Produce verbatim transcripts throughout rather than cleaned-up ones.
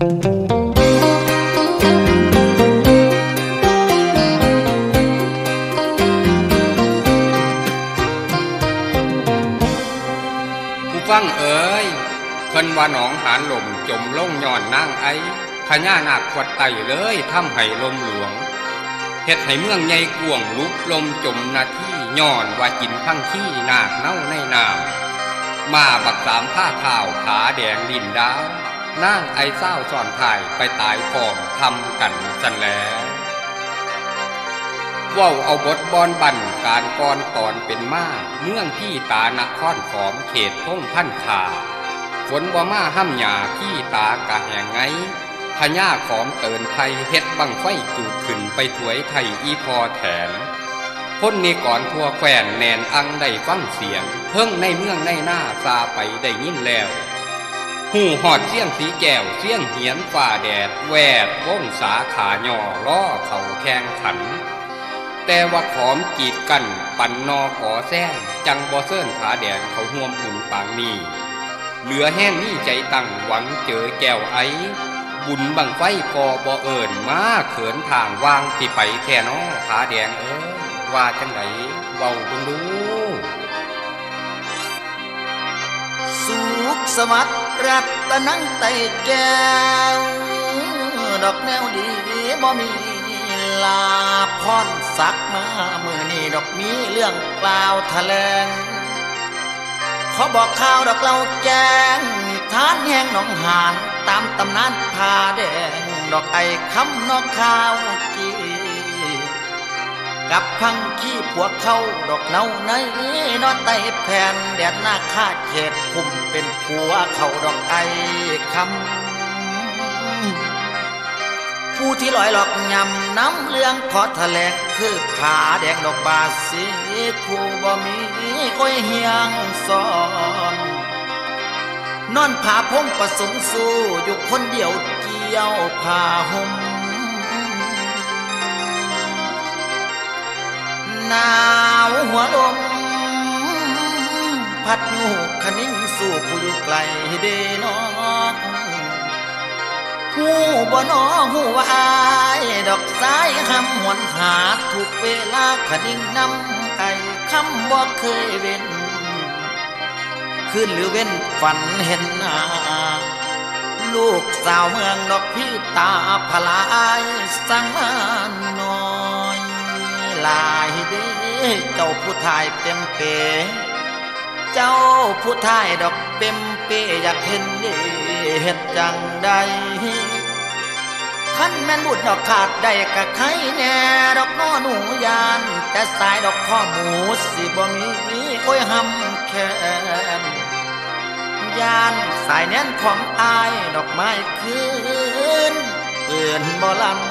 ฟังเอ๋ยเพิ่นว่าหนองหานลมจมลงย้อนนางไอพญานาคขวดไตเลยทำให้ลมหลวงเฮ็ดให้เมืองใหญ่กวงลุกลมจมนาทีย้อนว่ากินทั้งขี้นาคเน่าในน้ำมาบักสามผ้าข่าวขาแดงดินดาวนางไอเศร้าซ่อนถ่ายไปตายพร้อมทำกันจันแลว้าวเอาบทบอนบั่นการกรตอนเป็นมาเมืองพี่ตานครขอมเขตพงพันขาฝนบ่มาห้ำหยาพี่ตากะแห่งไงพญาขอมเตินไทยเฮ็ดบังไฟจูดขึ้นไปถวยไทยอีพอแถนพ้นนี่ก่อนทั่วแคว้นแนนอังได้ฟังเสียงเพิ่งในเมืองในหน้าซาไปได้ยินแล้วหูหอดเสียงสีแก้วเสียงเหียนฝ่าแดดแวดวงสาขาหย่อล้อเขาแข่งขันแต่ว่าขอมกีดกันปั่นนอก่อแซงจังบ่เซิ่นผาแดงเขาห่วมอุ่นปางนี้เหลือแห้งนี่ใจตั้งหวังเจอแก้วไอบุญบังไฟพอบ่เอิญมาเขินทางวางที่ไปแค่นอผาแดงเอ้ยว่าจังไหนเว้าเบิ่งดูสุขสวัสดิ์รัตนังไตแก้วดอกแนวดีบ่มีลาพรสักมาเมื่อนี้ดอกมีเรื่องกล่าวแถลงขอบอกข่าวดอกเราแจ้งทานแห่งหนองหานตามตำนานผาแดงดอกไอคำนอกข่าวกีกับพังขี้พวกเขาดอกเนาในนอนไตแผ่นแดดหน้าคาดเขตคุมเป็นผัวเขาดอกไอคำผู้ที่ลอยหลอกยำน้ำเรื่องขอแถลงคือผาแดงดอกบาสีคู่บ่มีก้อยเฮียงซ้อนนอนผาพงประสงสู้อยู่คนเดียวเกี่ยวผ้าห่มหนาวหัวลมพัดงูขนิ้งสู่ผู้อยู่ไกลเดนอกหูบ่นอหูว่าอายดอกสายคำหวนหาทุกเวลาขนิ้งน้ำไก่คำบ่เคยเว้นขึ้นหรือเว้นฝันเห็นหน้าลูกสาวเมืองดอกพี่ตาพลายสังมาน้อยลายเด้เจ้าผู้ทายเต็มเปเจ้าผู้ทายดอกเต็มเปอยากเห็นเด้เห็นจังใดขันแม่นบุดดอกขาดได้กะไข่แน่ดอกน้อหนูยานแต่สายดอกข้อหมูสิบ่มีโอ้ยหำแค้นยานสายแน่นของอายดอกไม้คืนเปื่อนบ่ลัน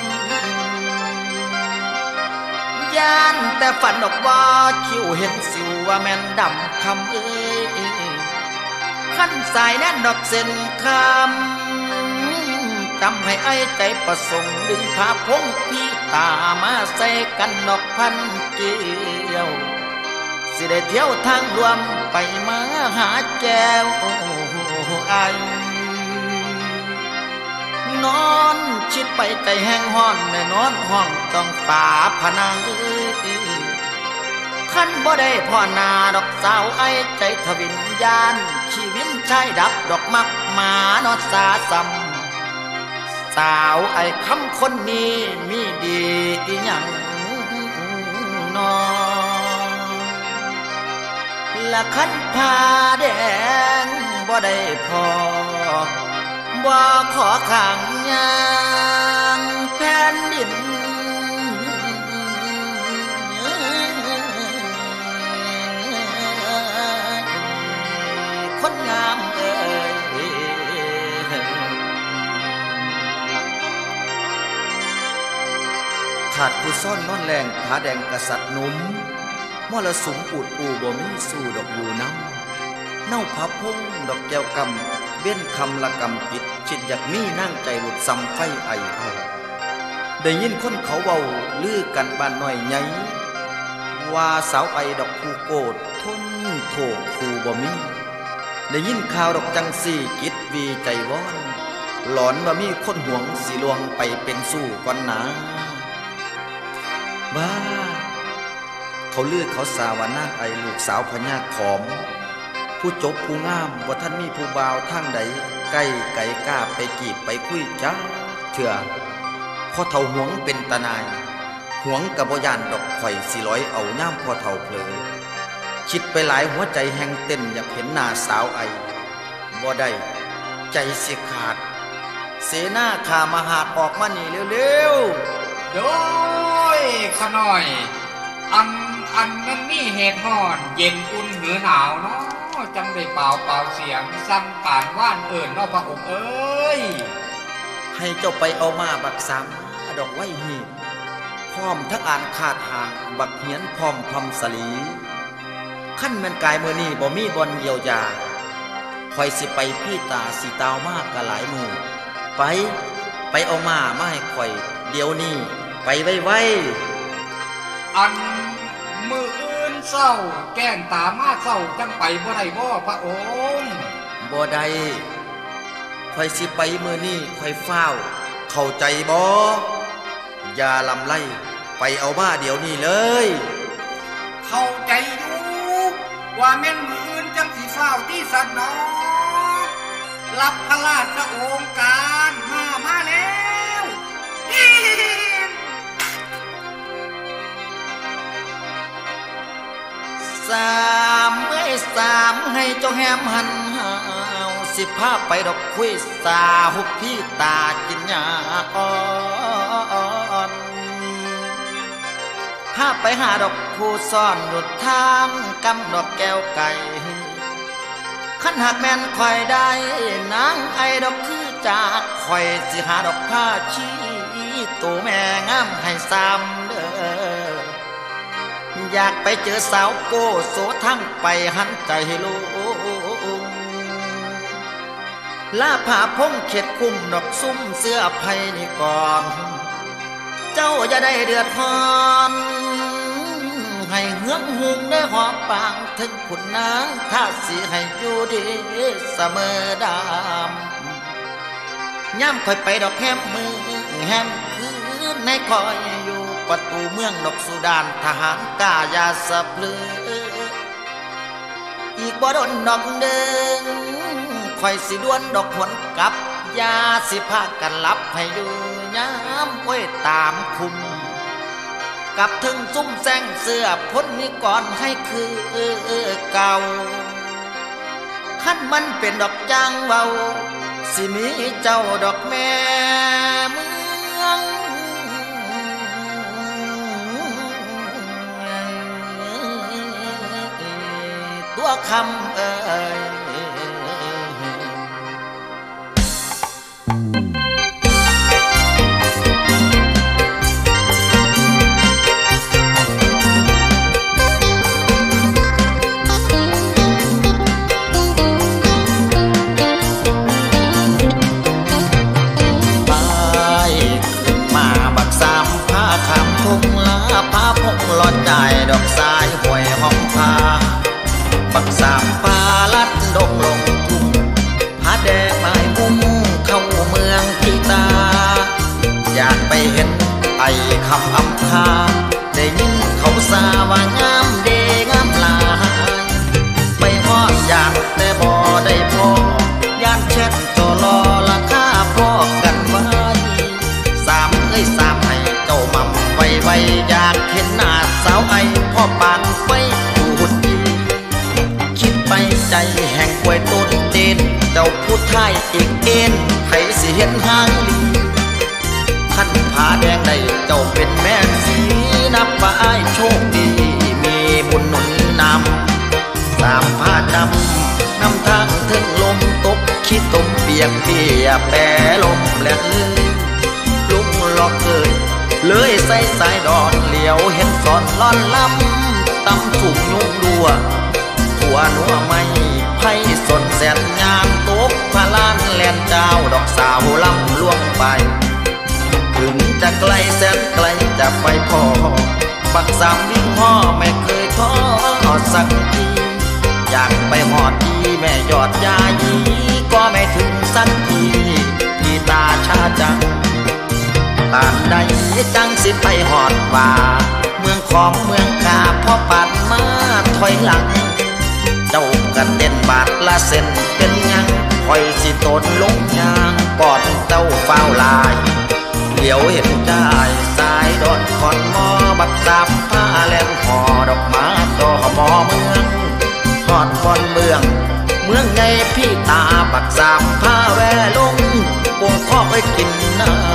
ยานแต่ฝันดอกว่าคิวเห็นสิวว่าแม่นดำคำเอ้ยขั้นสายแน่นดอกเส้นคำจำให้ไอ้ใจประสงค์ดึงพาพงพี่ตามาใส่กันดอกพันเกี่ยวสิได้เที่ยวทางรวมไปมาหาแก้วไอ้นอนชิดไปใจแห้งห้อนในนอนห้องต้องป่าพนังขั้นบ่ได้พ่อนาดอกสาวไอ้ใจทวิญญาณชีวิตชายดับดอกมักหมานอสาซ้ำสาวไอ้คำคนนี้มีดีอีหยังนอละขันผาแดงบ่ได้พอบ่ขอขังยังแผ่นดินคนงามเอ่ยขาดผู้ซ่อนนอนแรงผาแดงกษัตริย์หนุ่มมรสุมปูดปูบ่มีสู่ดอกอยู่น้ำเน่าพับพงดอกแก้วกำเว้นคำละกำปิดชิดอยากมีนั่งใจหลุดซ้ำไฟไอเอาได้ยินคนเขาเว้าลือกันบ้านน้อยใหญ่ว่าสาวไอดอกผู้โกดทนโถกผู้บ่มีได้ยินข่าวดอกจังสี่กิดวีใจวอนหลอนว่ามีคนหวงสิลวงไปเป็นสู้ก่อนนะบ้าเขาลือเขาสาวานางไอลูกสาวพญาขอมผู้จบผู้งามว่าท่านมีผู้บ่าวทางใดใกล้ไก่กล้าไปกีบไปคุยจ้าเถื่อพ่อเฒ่าหวงเป็นตาหนายหวงกับบ่ยานดอกข่อยสิร้อยเอาย่ามพ่อเฒ่าเพลอคิดไปหลายหัวใจแห่งเต้นอยากเห็นหน้าสาวไอบ่ได้ใจสิขาดเสนาข้ามหาดออกมานี่เร็วๆโดยขน่อยอันอันนั้นมีเหตุห่อนเย็นอุ่นหรือหนาวเนาะจังได้เป่าเป่าเสียงซ้ำป่านว่านเอิญเนาะพระองค์เอ้ยให้เจ้าไปเอามาบักสามดอกไว้หีบพร้อมทั้งอ่านขาดหางบักเหียนพร้อมพำสลีขั้นแม่นกายมือนี่บ่มีบอลเยียวยาคอยสิไปพี่ตาสีตาวมากกะหลายมือไปไปเอามามาให้คอยเดี๋ยวนี้ไปไว้ไว้อันมืออื่นเศร้าแก้งตามาเศร้าจังไปบ่ได้บ่พระองค์บ่ได้คอยสิไปมือนี่คอยเฝ้าเข้าใจบ่อย่าลำไล่ไปเอามาเดี๋ยวนี้เลยเข้าใจอยู่ว่าแม่นมืออื่นจังสิเฝ้าที่สันนอรับพระราชโองการมามาแล้วสามเอ้ยสามให้เจ้าแฮมหันหาวสิพาไปดอกคุยสาหุบพี่ตากินยาอ่อนพาไปหาดอกผู้ซ่อนดุดทางกำดอกแก้วไก่ขันหักแม่นคอยได้นางไอดอกคือจากคอยสิหาดอกผ้าชี้ตัวแม่งามให้ซ้ำเด้ออยากไปเจอสาวโกโสทั้งไปหันใจลูกลาผ้าพงเข็ดคุ้มดอกซุ้มเสื้อไผ่นี่ก่อนเจ้าอย่าได้เดือดร้อนให้เฮืองหุงได้หอมปางถึงขุนนางถ้าสิให้อยู่ดีเสมอดำย่ำค่อยไปดอกแฮมมือแฮมคืนในคอยอยู่ประตูเมืองดอกสุดานทหารกายาสะพลืออีกบ่ดนดอกเดิงค่อยสิดวนดอกหวนกับยาสิพากันลับให้ดูย้ำไว้ตามคุมกับถึงซุ้มแซงเสื้อพ้นนี้ก่อนให้คือเก่าขั้นมันเป็นดอกจางเบาสิมีเจ้าดอกแม่เมืองตัวคำเอ่ยหลอดใจดอกสายหวยห้องพาบักสามปลาลัดดงลงทุ่งผาแดงไม้มุ้งเข้าเมืองกีตาอยากไปเห็นไอ้คำอำคาได้ยินเขาสาว่างามเดงามลายไปฮอดอยากแต่บ่ได้พอย่านเช็ดโจรอราคาพอกันไว้สามเอ้ยสามให้เจ้ามั่มไว้ไว้อยากเห็นหน้าสาวไอพ่อปานไฟดูหุ่นดีคิดไปใจแห่งกล้วยต้นเด่นเจ้าผู้ไทยอีกเอ็นไทยสิเห็นหางลีขั้นผาแดงใดเจ้าเป็นแม่สีนับว่าไอโชคดีมีบุญหนุนนำสามผ้าดำนำทางถึงลมตกขี้ตมเปียกเปียแปรลมและลุงหลอกเกยเลยใส่สายดอนเหลียวเห็นสอนล่อนลำตำสุกยุ่งดัวหัวหนัวไม่ไพ่สนแสนงามตกพาลานแลนเจ้าดอกสาวลำล่วงไปถึงจะไกลแสนไกลจะไปพอบักสามวิ่งห่อไม่เคยท้อสักทีอยากไปหอดดีแม่ยอดยายีก็ไม่ถึงสักทีพี่จังสิไปหอดว่าเมืองของเมืองกาพ่อปัดมาถอยหลังเจ้ากันเด่นบาทละเส้นเป็นยังคอยสิตนลงยางก่อนเจ้าเฝ้าลายเหลียวเห็นได้สายดอนคอนมอบักซับผ้าแลมหอดอกมาต่อหมอเมืองหอดคอนเมืองเมืองไงพี่ตาบักซับผ้าแวลงกงข้อไปกินน้ำ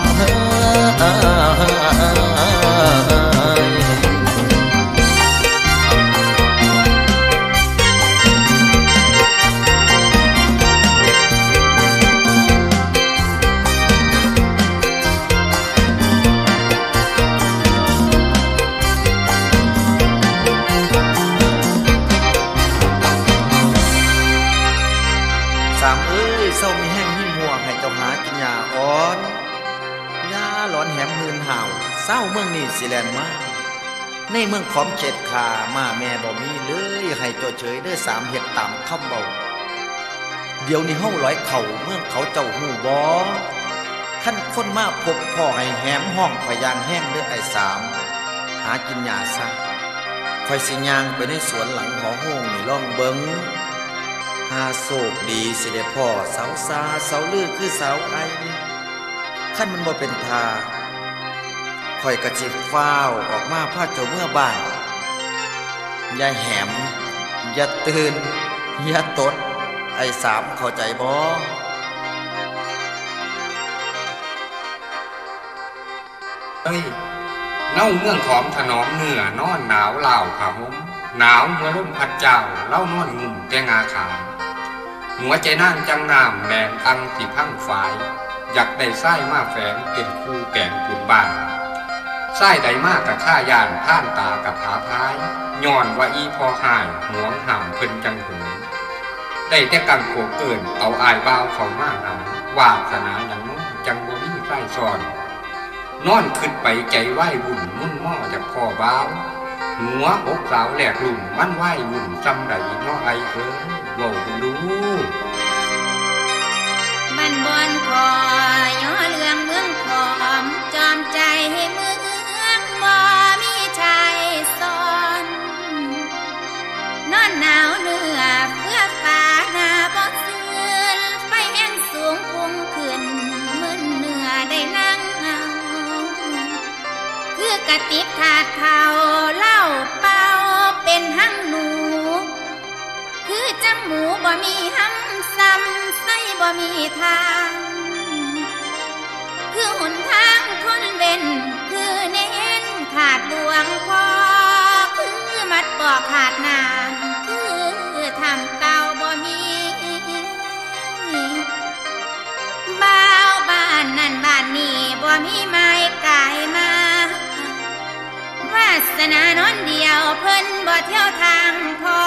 สามเอ้ยเศร้ามีแห้งหิ้มห่วงให้เจ้าหากินยาอ่อนยาหลอนแหมหืนห่าวเศร้าเมืองนี่สิแลนมาในเมืองขอมเจ็ดขามาแม่บ่มีเลยให้เจ้าเฉยเด้อสามเห็ดตามคำเบาเดี๋ยวนี้เฮาร้อยเข่าเมืองเขาเจ้าหูบ่ขั้นคนมาพบพ่อให้แหมห้องพยานแห้งเด้อไอ้สามหากินยาซะคอยสิย่างไปในสวนหลังหอโฮงนี่ล่องเบิงหาโศกดีสิได้พ่อเสาซาเสาลือคือเสาไอขั้นมันบ่เป็นทาคอยกระจิบฟ้าวออกมาพาเจ้าเมื่อบ้านอย่าแหมอย่าตื่นอย่าตดไอ้สามเข้าใจบ่เฮ้ยเน่าเมืองขอมถนอมเนื้อนอนหนาวเล่าผาหมหนาวเมื่อร่มพัดเจ้าเล่านอนงุ่มแกงาขามหัวใจนั่งจังน้ำแดงอังติพังฝ่ายอยากได้ไส้มาแฝงเป็นคู่แก่งจุนบ้านไส้ใดมากกับข้ายานท่านตากับผาพายย้อนว่าอีพอหายหวงห่ำเพิ่นจังหูได้แต่กังโขกเกินเอาอายบ้าวเขามากนำวาสนาอย่างนู้นจังบ่มีไส้ซ้อนนอนขึ้นไปใจไหววุ่นมุ่นหม้อจากพ่อบ้าวหัวอกสาวแหลกลุ่มมันไหววุ่นจำได้น้อไอเอ้ยโว้ดูบ้านบอนคอยอเรื่องเมืองขอมจอมใจให้เมืองบ่มีชายซ้อนนอนหนาวเนื้อเพื่อฟ้าหน้าบ่เสื่อไฟแห้งสูงพุ่งขึ้นมึนเนื้อได้นั่งเอาคือกระติบถาดเขาเล่าเป่าเป็นหั่งหนูคือจังหมูบ่มีห้ำซ้ำไส้บ่มีทางคือหนทางคนเว้นคือเน้นขาดดวงพอคือมัดปอกขาดนานคือทำเตาบ่มีบ้าวบ้านนั่นบ้านนี้บ่มีไม้กายมาวาสนานอนเดียวเพิ่นบ่เที่ยวทางพอ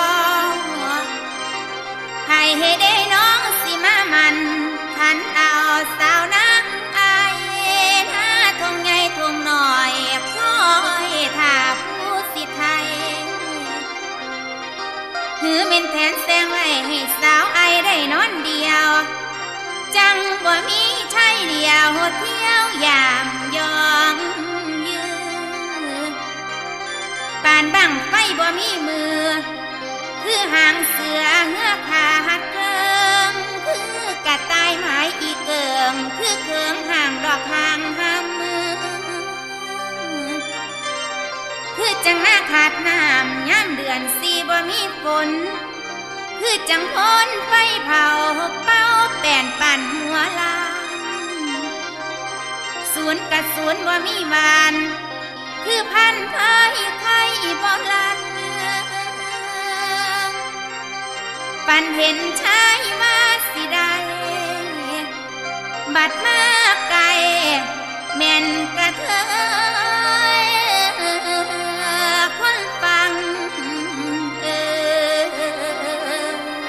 ให้ให้ได้น้องสิมามันขันเอาสาวนักอายหน้าทงใหญ่ทงหน่อยคอยถ้าผู้สิไทยหือเป็นแทนแสงไว้ให้สาวไอได้นอนเดียวจังบ่มีชายเดียวเที่ยวยามยองยืนปานบังไฟบ่มีมือคือหางเสือเหือขาหัดเกิงคือกระต่ายหมายอีเกิงคือเกิงห่างดอกหางห้ามมือคือจังหน้าขาดน้ำย่ำเดือนสีบ่มีฝนคือจังพ้นไฟเผาเป้าแป่นปั่นหัวลานสวนกระสวนบ่มีวานคือพันไผ่ไข่บ่ลันปันเห็นชายว่าสิได้บัดมาไกลแม่นกระเทยคนฟังเออ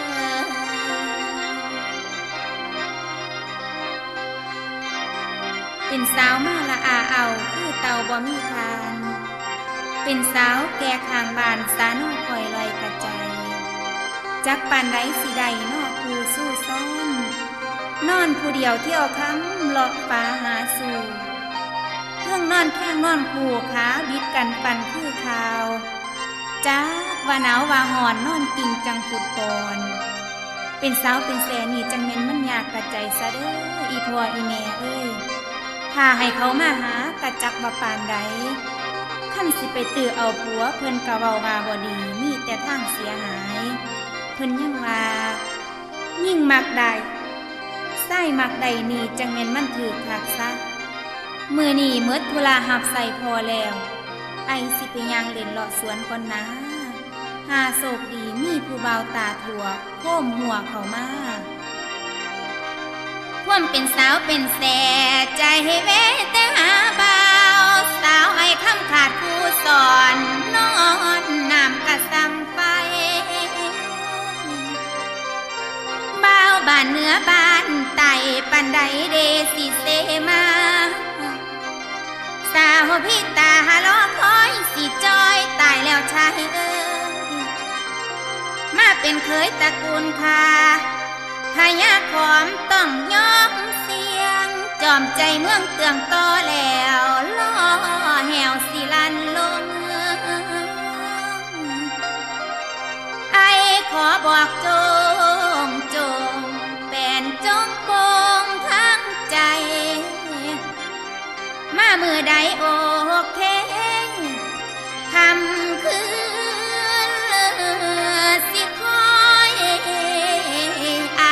เป็นสาวมาละอาเอาคือเต่าบ่มีทานเป็นสาวแก่ข้างบ้านสานุคอยลอยกระจายจักปานใดสิใดนอกผู้สู้ซ้อนนอนผู้เดียวเที่ยวคำเลาะฟ้าหาสู่เพิ่งนอนแข้งนอนคู่ขาบิดกันปันคือข่าวจ้าว่าหนาวว่าหอนนอนกิ่งจังฟุตบอลเป็นสาวเป็นแสนนี่จังเม็นมันยากกระใจซะเด้ออีพ่ออีแม่เอ้ยถ้าให้เขามาหากระจักบ่ปานใดท่านสิไปตื้อเอาผัวเพิ่นกะเว้าว่าบ่ดีมีแต่ทางเสียหายเพิ่นยังว่ายิ่งมักได้ไส้มักได้นี่จังเม็นมันถือคักซะมื้อนี้หมดธุระหับใส่พอแล้วไอสิไปย่างเล่นเลาะสวนก่อนนะหาโศกดีมีผู้บ่าวตาถั่วโค้มหัวเข้ามาพ่วมเป็นสาวเป็นแสใจให้แวะแต่หาบ่าวสาวไอ้คำขาดผู้สอนนอนน้ำกระซ้ำไปบ่าวบ้านเหนือบ้านไต่ปันใดเดสิเสมาสาวพี่ตาหาล้อคอยสิจอยตายแล้วชายเอ้ยมาเป็นเคยตระกูลคาพญาขอมต้องยอมเสียงจอมใจเมืองเตืองต่อแล้วล่อแหวสิลันลงไอขอบอกจงจงเป็นจงโปงทั้งใจมาเมื่อใดโอเคคำคืนสิคอยอา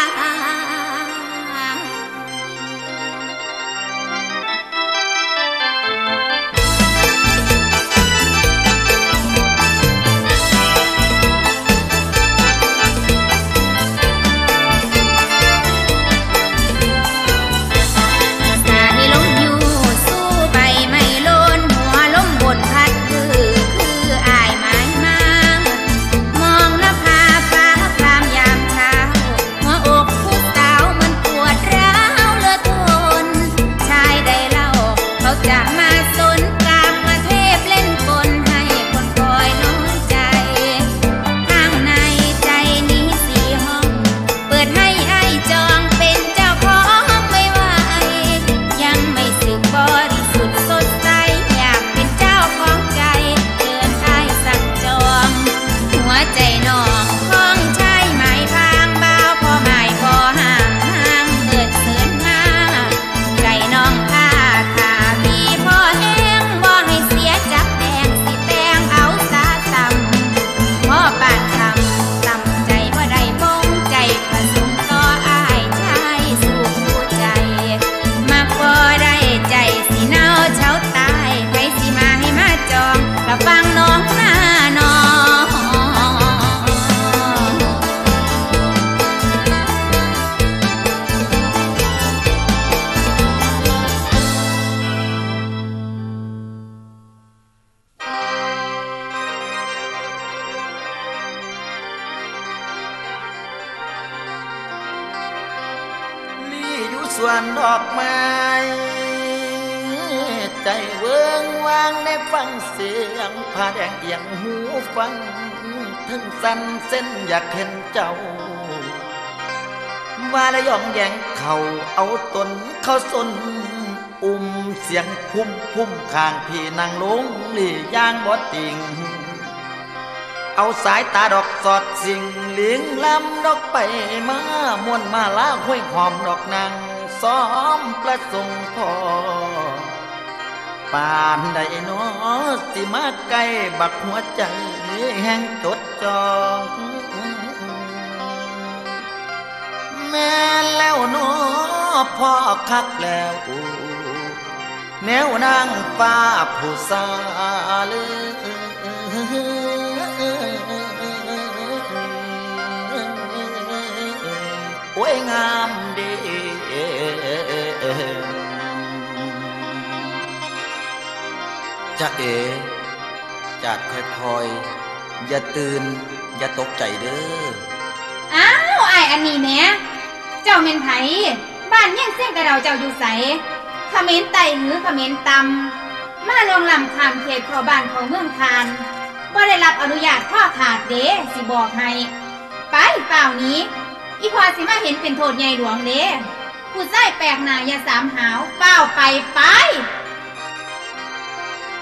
ส่วนดอกไม้ใจเวิงวางในฟังเสียงผ้าแดงเอียงหูฟังถึงสั้นเส้นอยากเห็นเจ้าว่าและย่องแยงเขาเอาตนเขาสนอุ้มเสียงพุ่มพุ่มข้างพี่นางลงหลี่ย่างบ่ติงเอาสายตาดอกสอดสิ่งเลี้ยงลำดอกไปมามวนมาลาห้วยหอมดอกนางซ้อมประสงค์พอป่านใดน้อสิมาใกล้บักหัวใจแห่งจดจองแม่แล้วน้อพ่อคักแล้วแนวนางฟ้าผู้สาลือโอ้ยงามดีจะเอ๋จัดค่อยๆอย่าตื่นอย่าตกใจเด้ออ้าวไอ้อันนี้แม่เจ้าเมนไผบ้านยังเส้นกระเราเจ้าอยู่ใสเขมรไต่หือเขมรตำมาลงลำคำเขตเข้าบ้านของเมืองคานบ่ได้รับอนุญาตข้อขาดเด้สิบอกให้ไปเปล่านี้อีพอสิมาเห็นเป็นโทษใหญ่หลวงเด้ผู้ใส่แปลกหน้าอย่าสามหาวเปล่าไปไป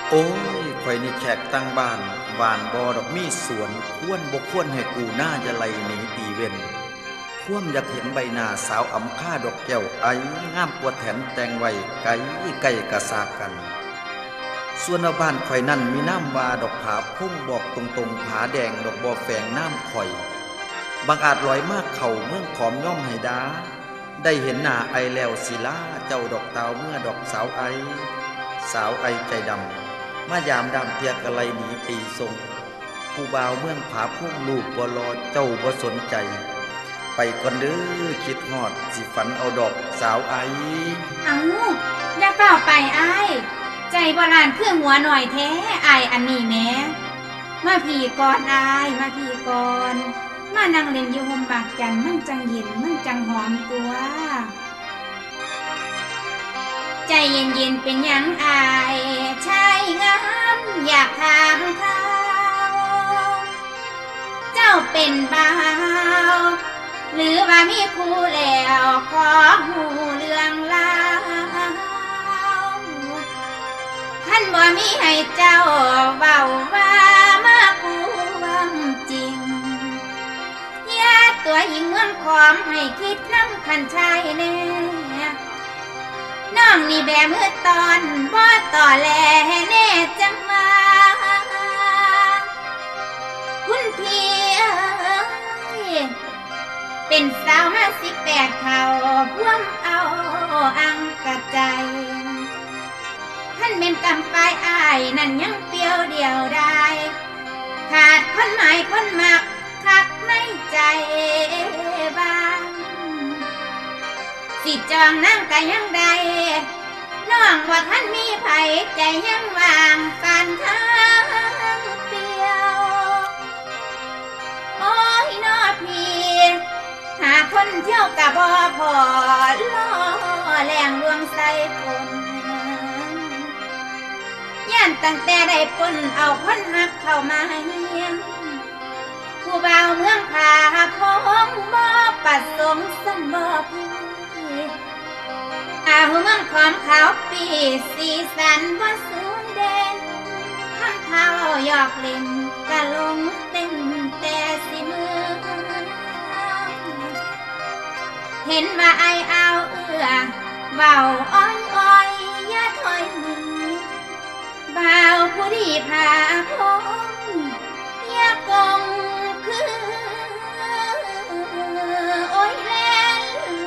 โอ้ยข่อยนี่แขกตั้งบ้านหวานบอดอกมีสวนควรบ่ควรให้กูหน้าจะไล่หนีตีเว้นควมอยากเห็นใบหน้าสาวอำค่าดอกแก้วไองามกว่าแถนแต่งไว้ไกลไก่กะซากันส่วนบ้านข่อยนั่นมีน้ำวาดอกผาพุ่งบอกตรงๆผาแดงดอกบ่อแฝงน้ำข่อยบางอาจลอยมากเข่าเมืองขอมย่อมให้ดาได้เห็นหน้าไอแล้วศิลาเจ้าดอกเตาเมื่อดอกสาวไอสาวไอใจดำมายามดำเทียกะไลหนีปีทรงผู้บ่าวเมืองผาพุ่งลูกบ่รอเจ้าบ่สนใจไปก่อนเด้อคิดฮอดสิฝันเอาดอกสาวไอเอาอย่าเปล่าไปไอ้ใจโบราณคือหัวหน่อยแท้ไออันนี้แม่มาพี่ก่อนไอมาพี่ก่อนมานั่งเล่นอยู่ห่มปากจันมันจังเย็นมันจังหอมตัวใจเย็นๆเป็นยังอายชายงามอยากถามเขาเจ้าเป็นบ่าวหรือว่ามีคู่แล้วขอหูเรื่องราวท่านบ่มีให้เจ้าเว้าว่ามาความจริงญาติตัวหญิงเมืองขอมให้คิดน้ำคันชายแน่น้องนี่แบมือตอนบ่ต่อแลแน่จังมาคุณพี่เป็นสาวมาสิบแปดเขาพ่วมเอาอังกะใจท่านเป็นกำปลายอายนั่นยังเปียวเดียวได้ขาดคนหมายคนมักคักในใจบ้างสิจองนั่งกะยังใดน้องว่าท่านมีไผใจยังวางการทางเปียวโอ้ยน้อพี่หาคนเที่ยวกะบ่พอล่อแรงลวงใส่ฝนย่านตั้งแต่ได้ปนเอาคนหักเข้ามาเฮียงผู้บ่าวเมืองผาพงบ่ประสงค์สมบ่พี่อาหูเมืองความขาวปีสีสันบ่สูงเด่นคำเท้าหยอกเล่นกะลงเต้นแต่สิมือเห็นว่าไอเอาเอื้อเบาอ้อยอ้อยอย่าถอยหนีบ่าวผู้ดีพาพงอย่ากงคือโอ้ยแรง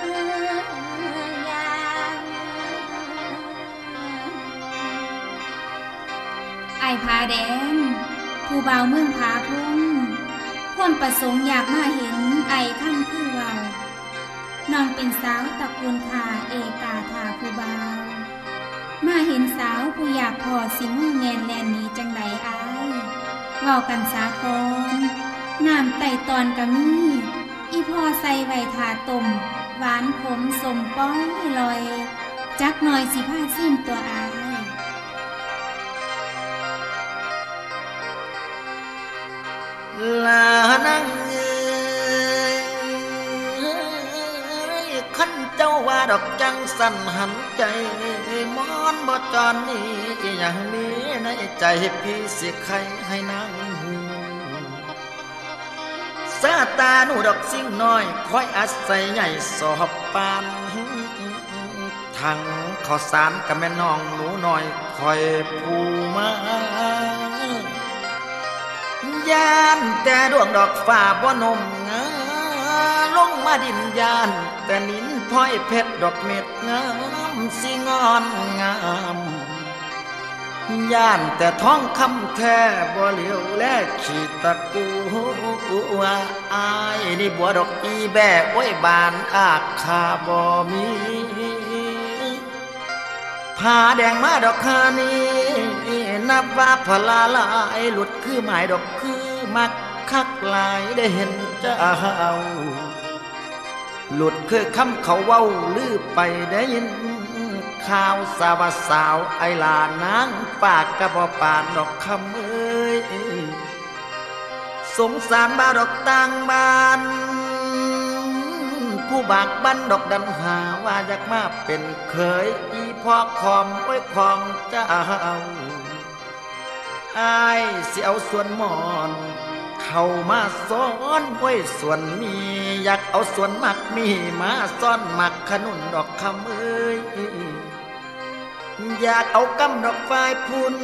ไอผาแดงผู้บ่าวเมืองผาพุ่งความประสงค์อยากมาเห็นไอท่านคือเว้าน้องเป็นสาวตระกูลขาเอกาทาผู้บ่าวมาเห็นสาวผู้อยากพอสิงแงนแลนนี้จังไดอายเว้ากันสาก่อนน้ำไต่ตอนกะมีอีพ่อใส่ไว้ถาต้มหวานขมสมป้อยลอยจักหน่อยสิพาซิมตัวอายลานั่งขันเจ้าว่าดอกจังสั่นหันใจมอนบ่จอนนี่อย่างนี้ในใจพี่สิใครให้นั่งหูสาตาหนูดอกสิ่งน้อยคอยอาศัยใหญ่สอบปานทั้งข้อสารกับแม่น้องหนูน้อยคอยผูมาย่านแต่ดวงดอกฟ้าบ่นมงาลงมาดินยานแต่นินพ้อยเพชรดอกเม็ดงามสิงอนงามย่านแต่ท้องคำแท้บ่เหลียวแลขีตะกูว่าอายนี่บัวดอกอีแบ่โอ้ยบานอาคาบ่มีผ้าแดงมาดอกคานี้นับว่าพลาลายหลุดคือหมายดอกคือมักคักลายได้เห็นเจ้าหลุดคือคำเขาเว้าลือไปได้ยินข่าวสาวสาวไอลานางปากกระบอกปานดอกคำเอ้ยสงสารบาดอกต่างบ้านผู้บากบันดอกดันหาว่าอยากมาเป็นเคยอีพ่อคอมไว้คองเจ้าอายสิเอาส่วนหมอนเข้ามาซ้อนไว้ส่วนมีอยากเอาส่วนมักมีมาซ่อนมักขนุนดอกคำเอ้ยอยากเอากำดอกไฟพุ่น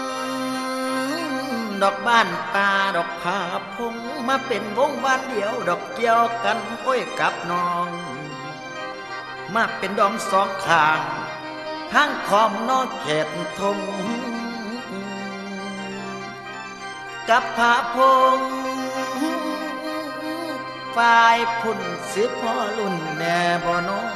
ดอกบ้านป่าดอกผาพงมาเป็นวงบ้านเดียวดอกเกี่ยวกันโอ้ยกับน้องมาเป็นดอมสองข้างทางขอมนอกเขตทงกับผาพงฝ่ายพุ่นสิพ่อรุ่นแน่บ่น้อง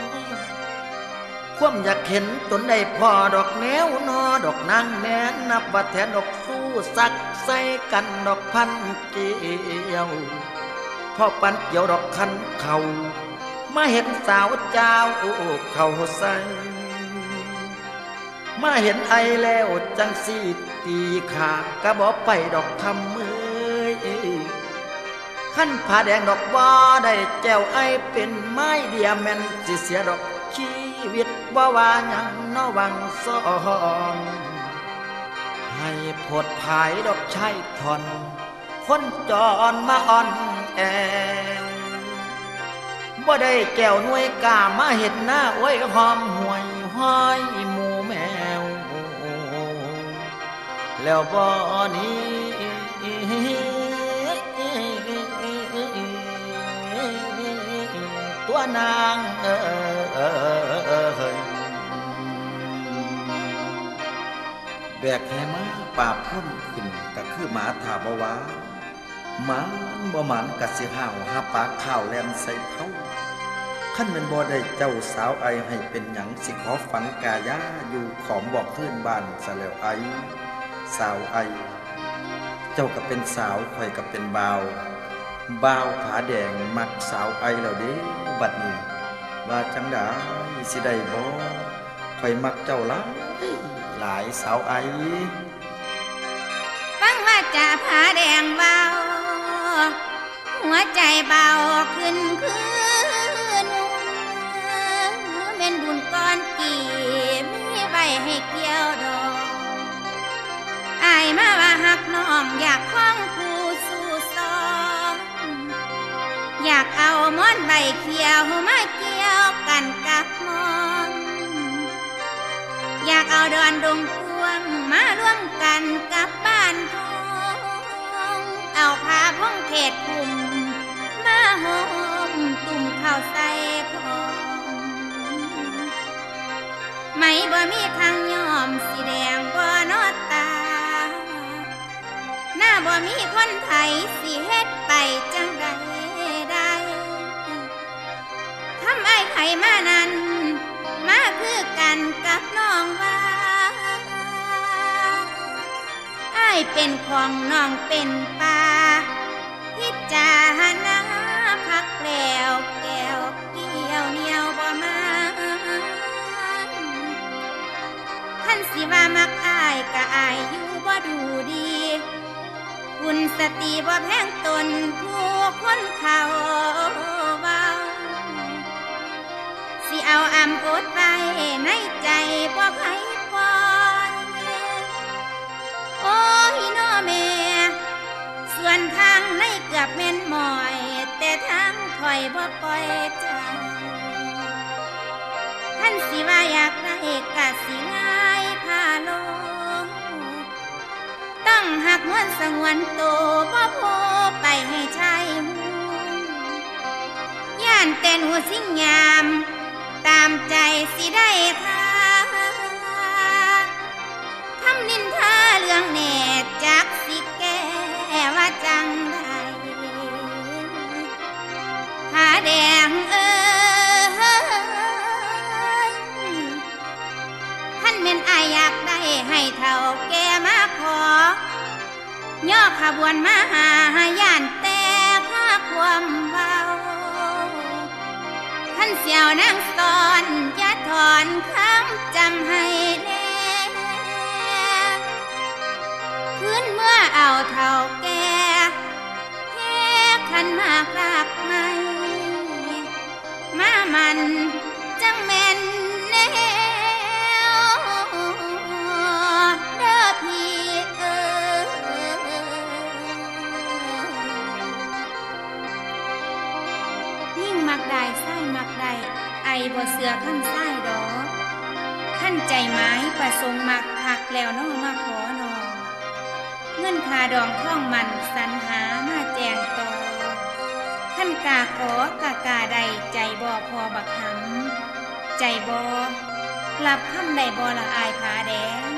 ความอยากเห็นตนได้พอดอกแนวนอดอกนางแน่นับว่าแทนดอกสู้สักใส่กันดอกพันเกี่ยวพ่อปันเกี่ยวดอกคันเขามาเห็นสาวเจ้าเขาใส่มาเห็นไอแล้วจังสีตีขากระบอกไปดอกคำมือขั้นผ้าแดงดอกว่าได้แก้วไอเป็นไม้เดียแม่นสิเสียดอกชีวิตว่าว่ายังนอวังซองให้ผดภายดอกชายทอนคนจรมาอ่อนแอบ่ได้แก้วหน่วยกามาเห็นหน้าโอ้ยหอมห่วยห้อยหมูแมวแล้วบ่นี้ตัวนางเอ่ยแบกแหมาป่าพ่นขึ้นก็คือหมาถาบวาหมาบ่หมันกัดสิห่าวหาปากข้าวแลมใส่เผาขั้นเป็นบ่ได้เจ้าสาวไอให้เป็นหยังสิขอฝังกายาอยู่ขอมบอกเพื่อนบ้านซะแล้วไอสาวไอเจ้าก็เป็นสาวข่อยก็เป็นบ่าวบ่าวผาแดงมักสาวไอแล้วเด้บัดนี้ว่าจังได๋สิได้บ่ข่อยมักเจ้าหลายหลายสาวไอฟังว่าจะผาแดงเบาหัวใจเบาขึ้นคือนุ่มเป็นบุญก้อนกี่มีใบให้เกี่ยวดอกอายมาว่าหักน้องอยากคล้องคู่สู่ซองอยากเอาม้อนใบเขียวมาเกี่ยวกันกับมอนอยากเอาดอนดงพวงมาร่วมกันกับบ้านทองเอาผ้าพ้องเขตคุมมาห่มตุ่มข้าวใส่พองไม่บ่มีทางยอมสีแดงบ่นอตาหน้าบ่มีคนไทยสิเฮ็ดไปจังใดได้ทำไอ้ไข่มานั้นมาคือกันกับน้องว่าอ้ายเป็นของน้องเป็นป่าพิจารณาพักแล้วแก้วเกี่ยวเหนียวบ่มาท่านสิว่ามักอ้ายก็อ้ายอยู่บ่ดูดีคุณสติบ่แพงตนผู้คนเขาเบาสิเอาอำอดไว้ในใจบ่ใครปล่อยโอ้ยน้อแม่ส่วนทางในเกือบแม่นหมอยแต่ทางคอยบ่ปล่อยใจท่านสิว่าอยากได้กะสิง่ายพาลงต้องหักมันสงวนโตบ่โพไปให้ชายหูย่านแต่หนูสิ่งยามตามใจสิได้ท่าคำนินทาเรื่องแน่จักสิแก้ว่าจังใดผาแดงเอ้ยท่านเป็นอายอยากได้ให้เท่าแก่มาขอย่อขบวนมาหาย่านแต่ข้าความเบาท่านเสี่ยวนางสอนอย่าถอนคำจำให้แน่คืนเมื่อเอาเท่าแก่แค่ขันมากรักไม่มามันจังแม่นแนวเด้อพี่เอ๋กได้ไส้มักได้ไอบ่เสือขั้นไส้ดอกขั้นใจไม้ประสงค์มักคักแล้วน้องมาขอนอเงินคาดองท่องมันสรรหามาแจงต่อขั้นกาขอกากาใดใจบ่พอบักหำใจบ่รับคำใดบ่ละอายผาแดง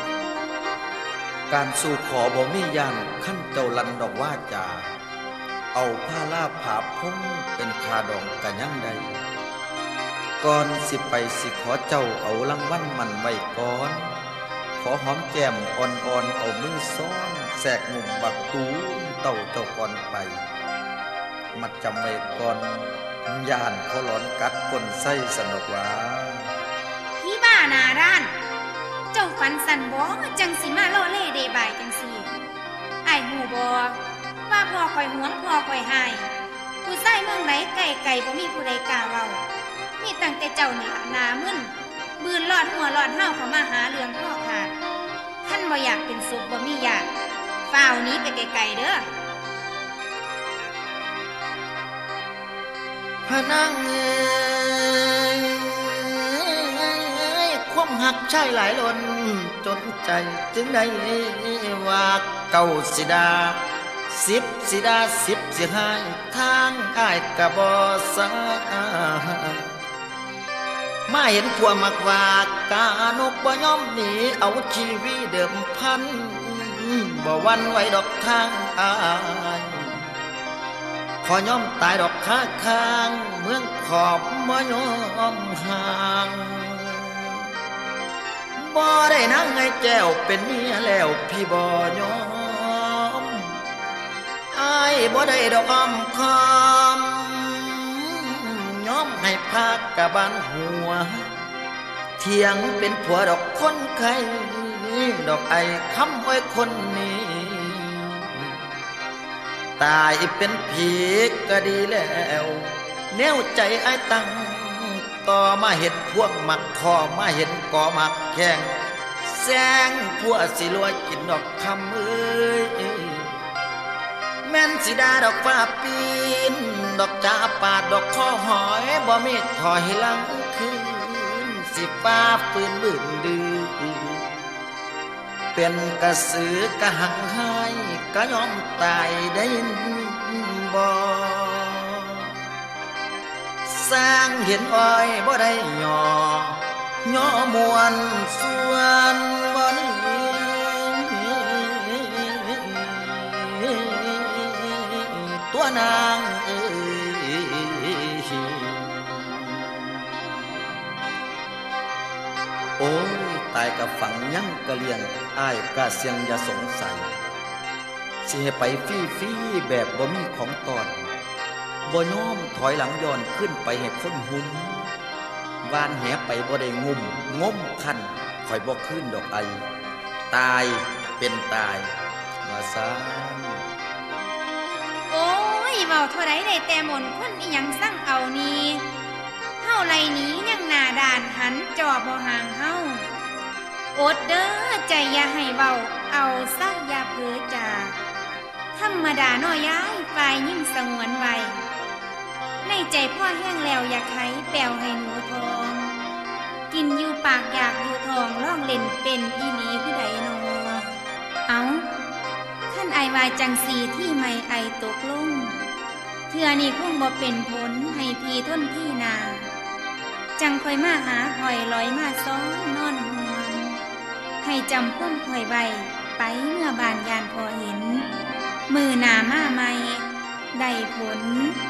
การสู่ขอบ่มีย่านขั้นเจ้าลันดอกว่าจาเอาผ้าลาผาพุ่งเป็นคาดองกันยังใดก่อนสิไปสิขอเจ้าเอารางวัลมันไว้ก่อนขอหอมแก้มอ่อนๆเอามือซ้อนแสกมุมบักตูเต่าเจ้าก่อนไปมัดจำไว้ก่อนย่านเขาหลอนกัดก้นไส้สนุกว่าพี่บ้านาด้านเจ้าฝันสันบ่จังสิมาโลเล่เดบายจังสิไอ้หูบ่ว่าพ่อคอยหวงพ่อคอยหายผู้ใส่เมืองไหนไก่ไก่บ่มีผู้ใดกล้าเว้ามีตั้งแต่เจ้านี่ล่ะนามึนบืนหลอดหัวหลอดเฮาเข้ามาหาเรื่องพ่อขาดท่านบ่อยากเป็นสุขบ่มีญาติฝ้าวนี้ไปไกลๆเด้อพะนางเอ้ยความหักชายหลายล้นจนใจจึงได้ว่าเก่าสิดาสิบสิดาสิบสิหายทางอ้ายกะบ่สามาเห็นผัวมักว่ากานกบ่ยอมหนีเอาชีวิตเดิมพันบ่วันไว้ดอกทางอ้ายขอยอมตายดอกค้าค้างเมืองขอบบ่ยอมห่างบ่ได้นางไงแก้วเป็นเมียแล้วพี่บ่ยอมอ้ายบ่ได้ดอกอ้อมคอมยอมให้พากกะบานหัวเถียงเป็นผัวดอกคนไข้ดอกไอคำอ้อยคนนี้ตายเป็นผีก็ดีแล้วแนวใจไอ้ตั้งต่อมาเห็นพวกมักคอมาเห็นก่อมักแข่งแสงพวกสิลวยกินดอกคำเอ้ยแม่นสิดาดอกฟ้าปีนดอกจ่าปาดดอกข้อหอยบ่มีถอยหลังคืนสิฟ้าปืนบื่นดื้อเป็นกระสือกะหังหายกะยอมตายได้บ่สร้างเห็นอ้อยบ่ได้ย่อย่อมวนส่วนบ่นี้ตัวนางเอ้ยโอ้ยตายกับฝังยังกะเลียงอ้ายกะเสียงอย่าสงสัยสิให้ไปฟรีๆแบบบ่มีของตอนบ่ยอมถอยหลังย้อนขึ้นไปให้คนหุ่มวานแหไปบ่ได้งุ่มงมคันคอยบ่ขึ้นดอกไอตายเป็นตายว่าซานโอ้ยเว้าเท่าใดได้แต่หมนคนอีหยังสั่งเอานี่เฮาไล่หนียังหน้าด่านหันจอบ่ห่างเฮาอดเด้อใจอย่าให้เว้าเอาซะอย่าเพ้อจาธรรมดาน้อยย้ายฝ่ายยิ่งสงวนไว้ในใจพ่อแห้งแล้วอยากไขแปลวให้หนูทองกินอยู่ปากอยากอยู่ทองล่องเล่นเป็นอีหลีคือใดนอเอาท่านไอวายจังสีที่ไม่ไอตกลงเทื่อนี้คงบ่เป็นผลให้พี่ทนพี่นาจังคอยมาหาหอยลอยมาซ้อนนอนห่วงให้จำพุ่มคอยไว้ไปเมื่อบานยานพอเห็นมือหนามาใหม่ได้ผล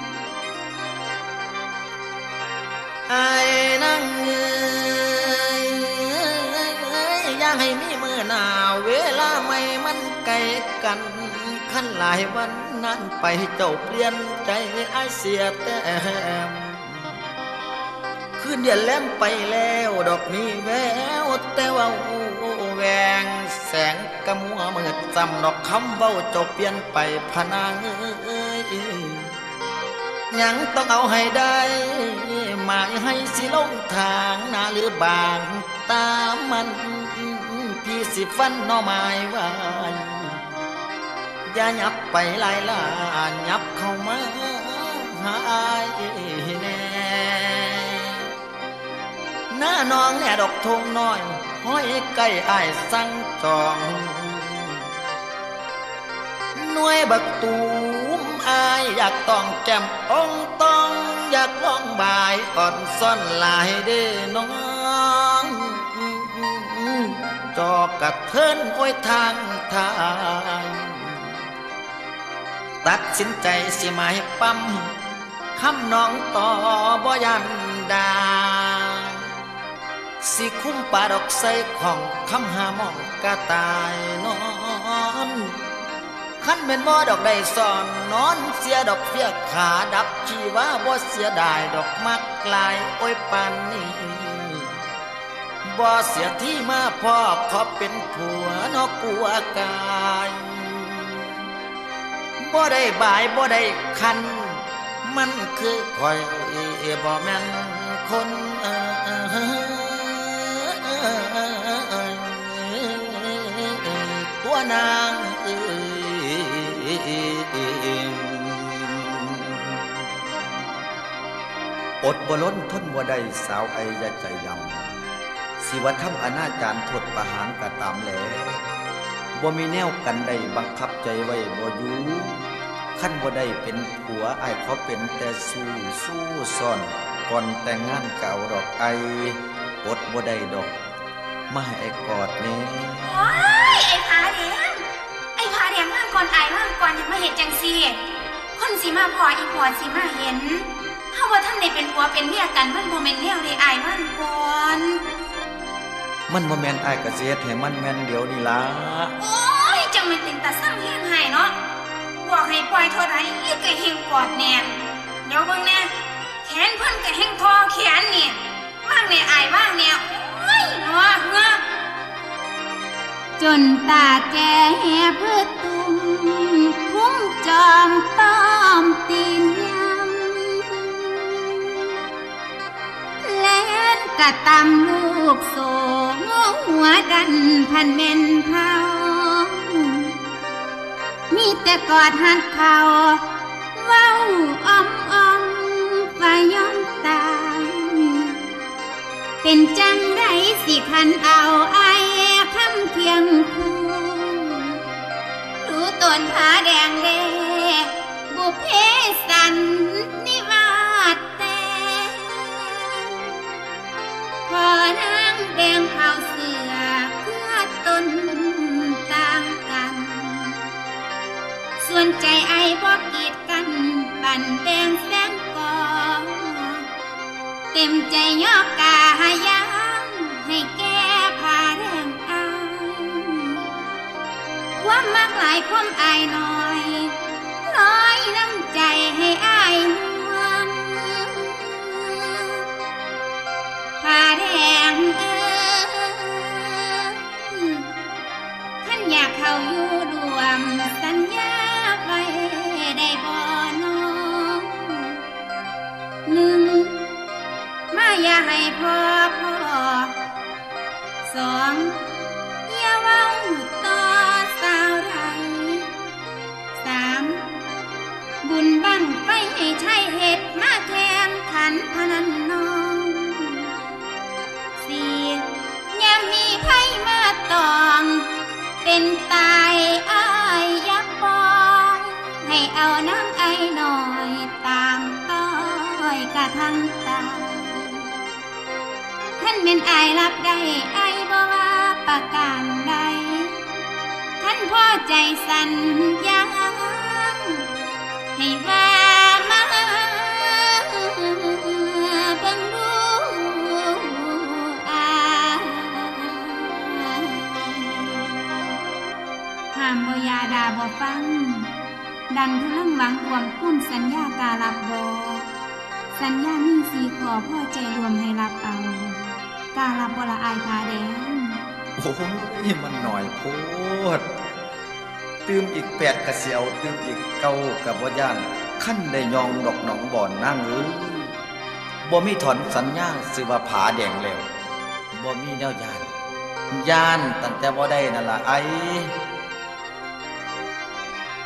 ไอ้นั่งเอ้ยอย่าให้มีมือหนาวเวลาไม่มันไกลกันขั้นหลายวันนั้นไปเจ้าเปลี่ยนใจไอ้เสียแต้มคืนเดือนแล้มไปแล้วดอกมีแววแต่ว่าแหวงแสงกะมัวมืดจำดอกคำเบ้าเจ้าเปลี่ยนไปพนางเอ้ยยังต้องเอาให้ได้หมายให้สิลงทางนาหรือบางตามมันพี่สิฟันน้อไม้ไว้อย่ายับไปหลายล้านยับเข้ามาหาอ้ายแน่น้องแน่ดอกทงน้อยห้อยใกล้อ้ายสั่งจองหน่วยบักตูมอายอยากต้องแก้มองต้องอยากลองบายอ่อนซ่อนลายเด้น้องจอกระเทินโอ้ยทางทางตัดสินใจสิมาให้ปั๊มคำน้องต่อบ่ยันดาสิคุ้มปาดอกใส่ของคำหามองกะตายนอนขันเป็นบ่ดอกได้สอนนอนเสียดอกเฟียขาดับชีว่าบ่เสียดายดอกมักลายโอ้ยปานนี้บ่เสียที่มาพ่อขอเป็นผัวนอกกลัวกายบ่ได้บายบ่ได้คันมันคือคอยบ่แม่นคนเอ่ตัวนางเอ่อดบ่ล้นทนบ่ได้สาวไอยาใจดำสิว่าทำอนาจารโทษประหารกะตามแหลบ่มีแนวกันได้บังคับใจไว้บ่อยู่ขั้นบ่ได้เป็นผัวอ้ายขอเป็นแต่สู้สู้ซ่อนก่อนแต่งงานเก่าดอกไออดบ่ได้ดอกมาให้ไอ้กอดแน่โอ้ยไอ้ผาแดงไอ้ผาแดงว่างก่อนไอ้ว่างก่อนอย่ามาเห็นจังซี่คนสิมาพออีผัวสิมาเห็นเฮาว่าท่านได้เป็นผัวเป็นเมียกันมันบ่แม่นแนวเลยไอ้ว่างก่อนมันบ่แม่นอ้ายก็สิเฮ็ดให้มันแม่นเดี๋ยวนี้ล่ะโอ้ยจังแม่นติงตาซ้ำแฮงให้เนาะบอกให้ปล่อยเท่าใดอีกก็แฮงกอดแน่เดี๋ยวเบิ่งแน่แขนเพิ่นก็แฮงทอแขนนี่ว่างแน่อ้ายว่างแน่โอ้ยเนาะเนาะจนตาแก่เพื่อตุ้มคุ้มจอมต้อมตีนยำเล่นกะตำลูกโสงหัวดันพันเม่นเผามีแต่กอดหัดเขาเว้าอ้อมอ้อมว่าย้อนตายเป็นจังไดสิคันเอาไอ้คำเคียงคู่รู้ตนผาแดงเล่บุพเพสันนิวาสแต่พอนางแดงเขาเสือเพื่อตนต่างกันส่วนใจไอ้บ่กีดกันปั่นแดงแสงก่อเต็มใจย่อกาหายังให้แก้ผ้าแดงอายความมากหลายความอายน้อยร้อยน้ำใจให้อายห่วงผ้าแดงเอ้ยท่านอยากเข้าอยู่รวมสัญญาไว้ได้บ่น้องหนึ่งมาอย่าให้พ่อพ่อสองอย่าเว้าต่อสาวไรสามบุญบั้งไฟให้ใช่เหตุมาแข่งขันพนันน้องสี่อย่ามีไพ่มาตองเป็นตายอ้ายอย่าปล่อยให้เอาน้ำไอหน่อยตามต้อยกะทั้งตาท่านเป็นอายรับได้อายบ่ว่าประการใดท่านพ่อใจสั่นยังให้ว่ามาเบิ่งดูอายห้ามบ่ยาดาบ่ฟังดันพลังหวังรวมคุ้มสัญญากาลับบ่สัญญามีสีขอพ่อใจรวมให้รับเอากาลับบ่ละอายผาแดงโอ้ยมันหน่อยโพดตื่มอีกแปดกะเสียวตื่มอีกเก้ากับบ่ย่านขั้นได้ยองดอกหนองบ่อนนั่งเอ้ยบ่มีถอนสัญญาสิว่าผาแดงแล้วบ่มีแนวย่านย่านตั้งแต่บ่ได้นั่นล่ะไอ้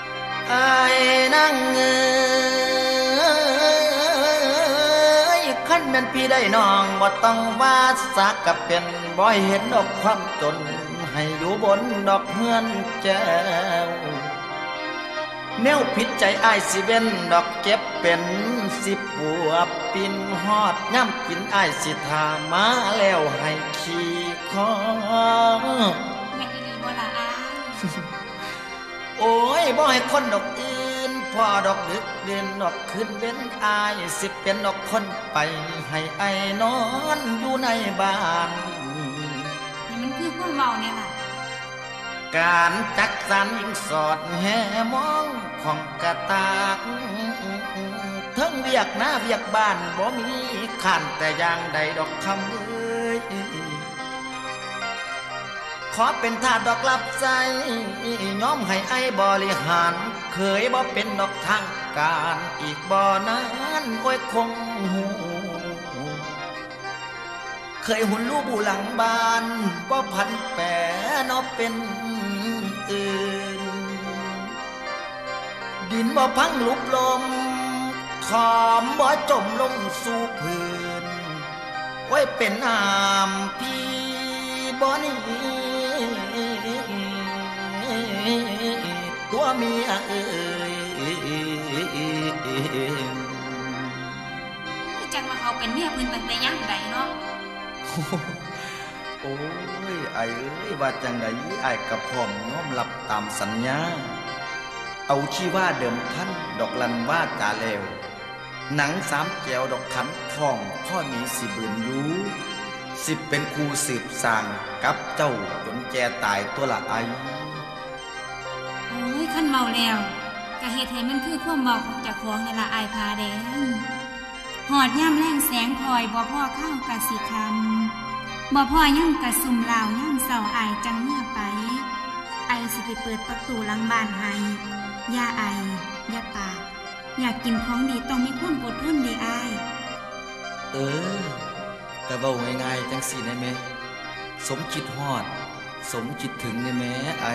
ไอ้นั่งเอ้ยคขั้นแม่นพี่ได้น้องบ่ต้องว่าสักกับเป็นบ่เห็นดอกความจนให้อยู่บนดอกเฮือนแจ้วแนวผิดใจอ้ายสิเว้นดอกเก็บเป็นสิบบัวปินฮอดย่ำกินอ้ายสิทามาแล้วให้ขี่คอแม่ดีบ่ล่ะอ้ายโอ้ยบ่ให้คนดอกอื่นพอดอกดึกเดินดอกขึ้นเว้นอายสิเป็นดอกคนไปให้ไอ้นอนอยู่ในบ้านนี่มันคือความเว้าเนี่ยล่ะการจักสานยิ่งสอดแห่มองของกระตากทั้งเวียกหน้าเวียกบ้านบ่มีขันแต่อย่างใดดอกคำเอ้ยขอเป็นทาสดอกรับใจย้อมให้ไอ้บริหารเคยบ่เป็นดอกทางการอีกบ่นั้นโอ้ยคงหูเคยหุ่นลูกบูหลังบ้านบ่พันแปรนอเป็นอื่นดินบ่พังลุกลมขอมบ่จมลงสู่พื้นโอ้ยเป็นน้ำพี่บ่นี้ตัวเมียเอ้ยจังว่าเขาเป็นเมียเพิ่นตั้งแต่ยังใดเนาะโอ้ยไอ้เอ้ยว่าจังใดไอ้กับพ่อมน้อมรับตามสัญญาเอาชีว่าเดิมพันดอกลันว่าจาเลวหนังสามแก้วดอกขันทองพ่อมีสิบืนยูสิเป็นครูสืบสร้างกับเจ้าจนแกตายตัวละไอโอ้ยขั้นเมาแล้วกะเฮ็ดให้มันคือความเมาของเจ้าของนั่นล่ะอ้ายพาแดงหอดย่ำแรงแสงคอยบ่พ่อข้าวกะสิคำบ่พ่อย่ำกะซุ่มลาวย่ำเสาอายจังเมื่อไปไอสิไปเปิดประตูหลังบ้านให้อย่าไออย่าปากอยากกินของดีต้องมีความอดทนเด้อ้ายเออแต่เว้าง่ายๆจังสิได้แม่สมคิดฮอดสมคิดถึงได้แม่ไอ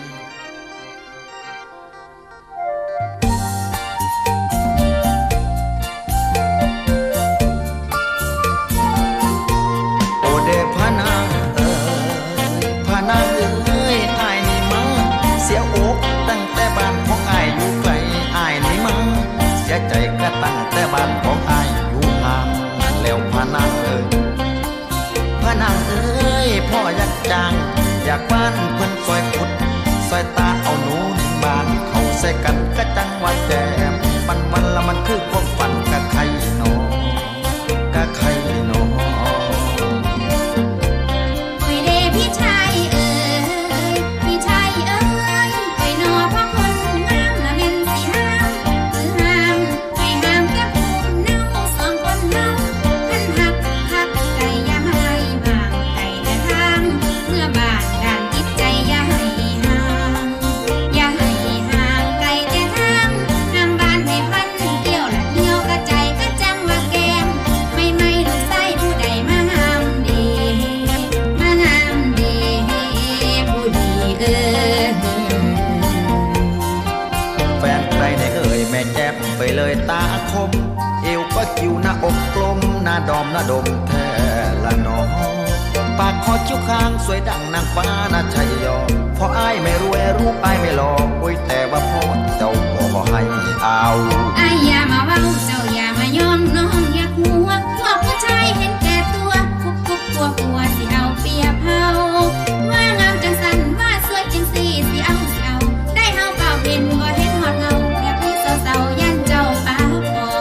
พานางเอ้ยพานางเอ้ยอ้ายนี่มาเสียอกตั้งแต่บ้านของอ้ายอยู่ไกลอ้ายนี่มาเสียใจก็ตั้งแต่บ้านของอ้ายอยู่ห่างนั่นแล้วพานางเอ้ยพานางเอ้ยพ่ออยากจ้างอยากบ้านเพิ่นซอยขุดซอยตาเอาหนูดินบ้านเขาใส่กันก็จังว่าแจ่มปันวันละมันคือความฝันกะใครหนอกะใครหนอพี่ชายเอ๋ยพี่ชายเอ๋ยไปนอพระคนงามละเม็นสิห้ามคือห้ามไปห้ามแก่ผู้เน่าสองคนเน่าขันหักหักใจอย่าให้ห่างใจแต่ทางเมื่อบาดด่านจิตใจอย่าให้ห่างอย่าให้ห่างไกลแต่ทางทางบ้านให้พันเกี่ยวละเหี่ยวกระใจก็จังว่าแกมไม่ไม่ดูใส่ผู้ใดมาห้ามดีมาห้ามแฟนใครในเอ่ยแม่แจ๊บไปเลยตาคมเอวก็คิวหน้าอกกลมหน้าดอมหน้าดมแท้ละน้องปากคอคิ้วข้างสวยดังนางฟ้าน่าชัยยอพออ้ายไม่รวยรูปอ้ายไม่หล่อโอ้ยแต่ว่าพ่อเจ้าก็ให้เอาอ้ายอย่ามาเว้าเจ้าอย่ามายอมน้องอย่าหัวพวกผู้ชายเห็นแก่ตัวคุกคุกกลัวกลัวสิเอาเปรียบเฮาว่างามจังสันว่าสวยจังสีสิเอาสิเอาได้เฮาเปล่าเห็นบ่เห็นหอดเงาแค่พี่เศร้าๆยันเจ้าป้าพอ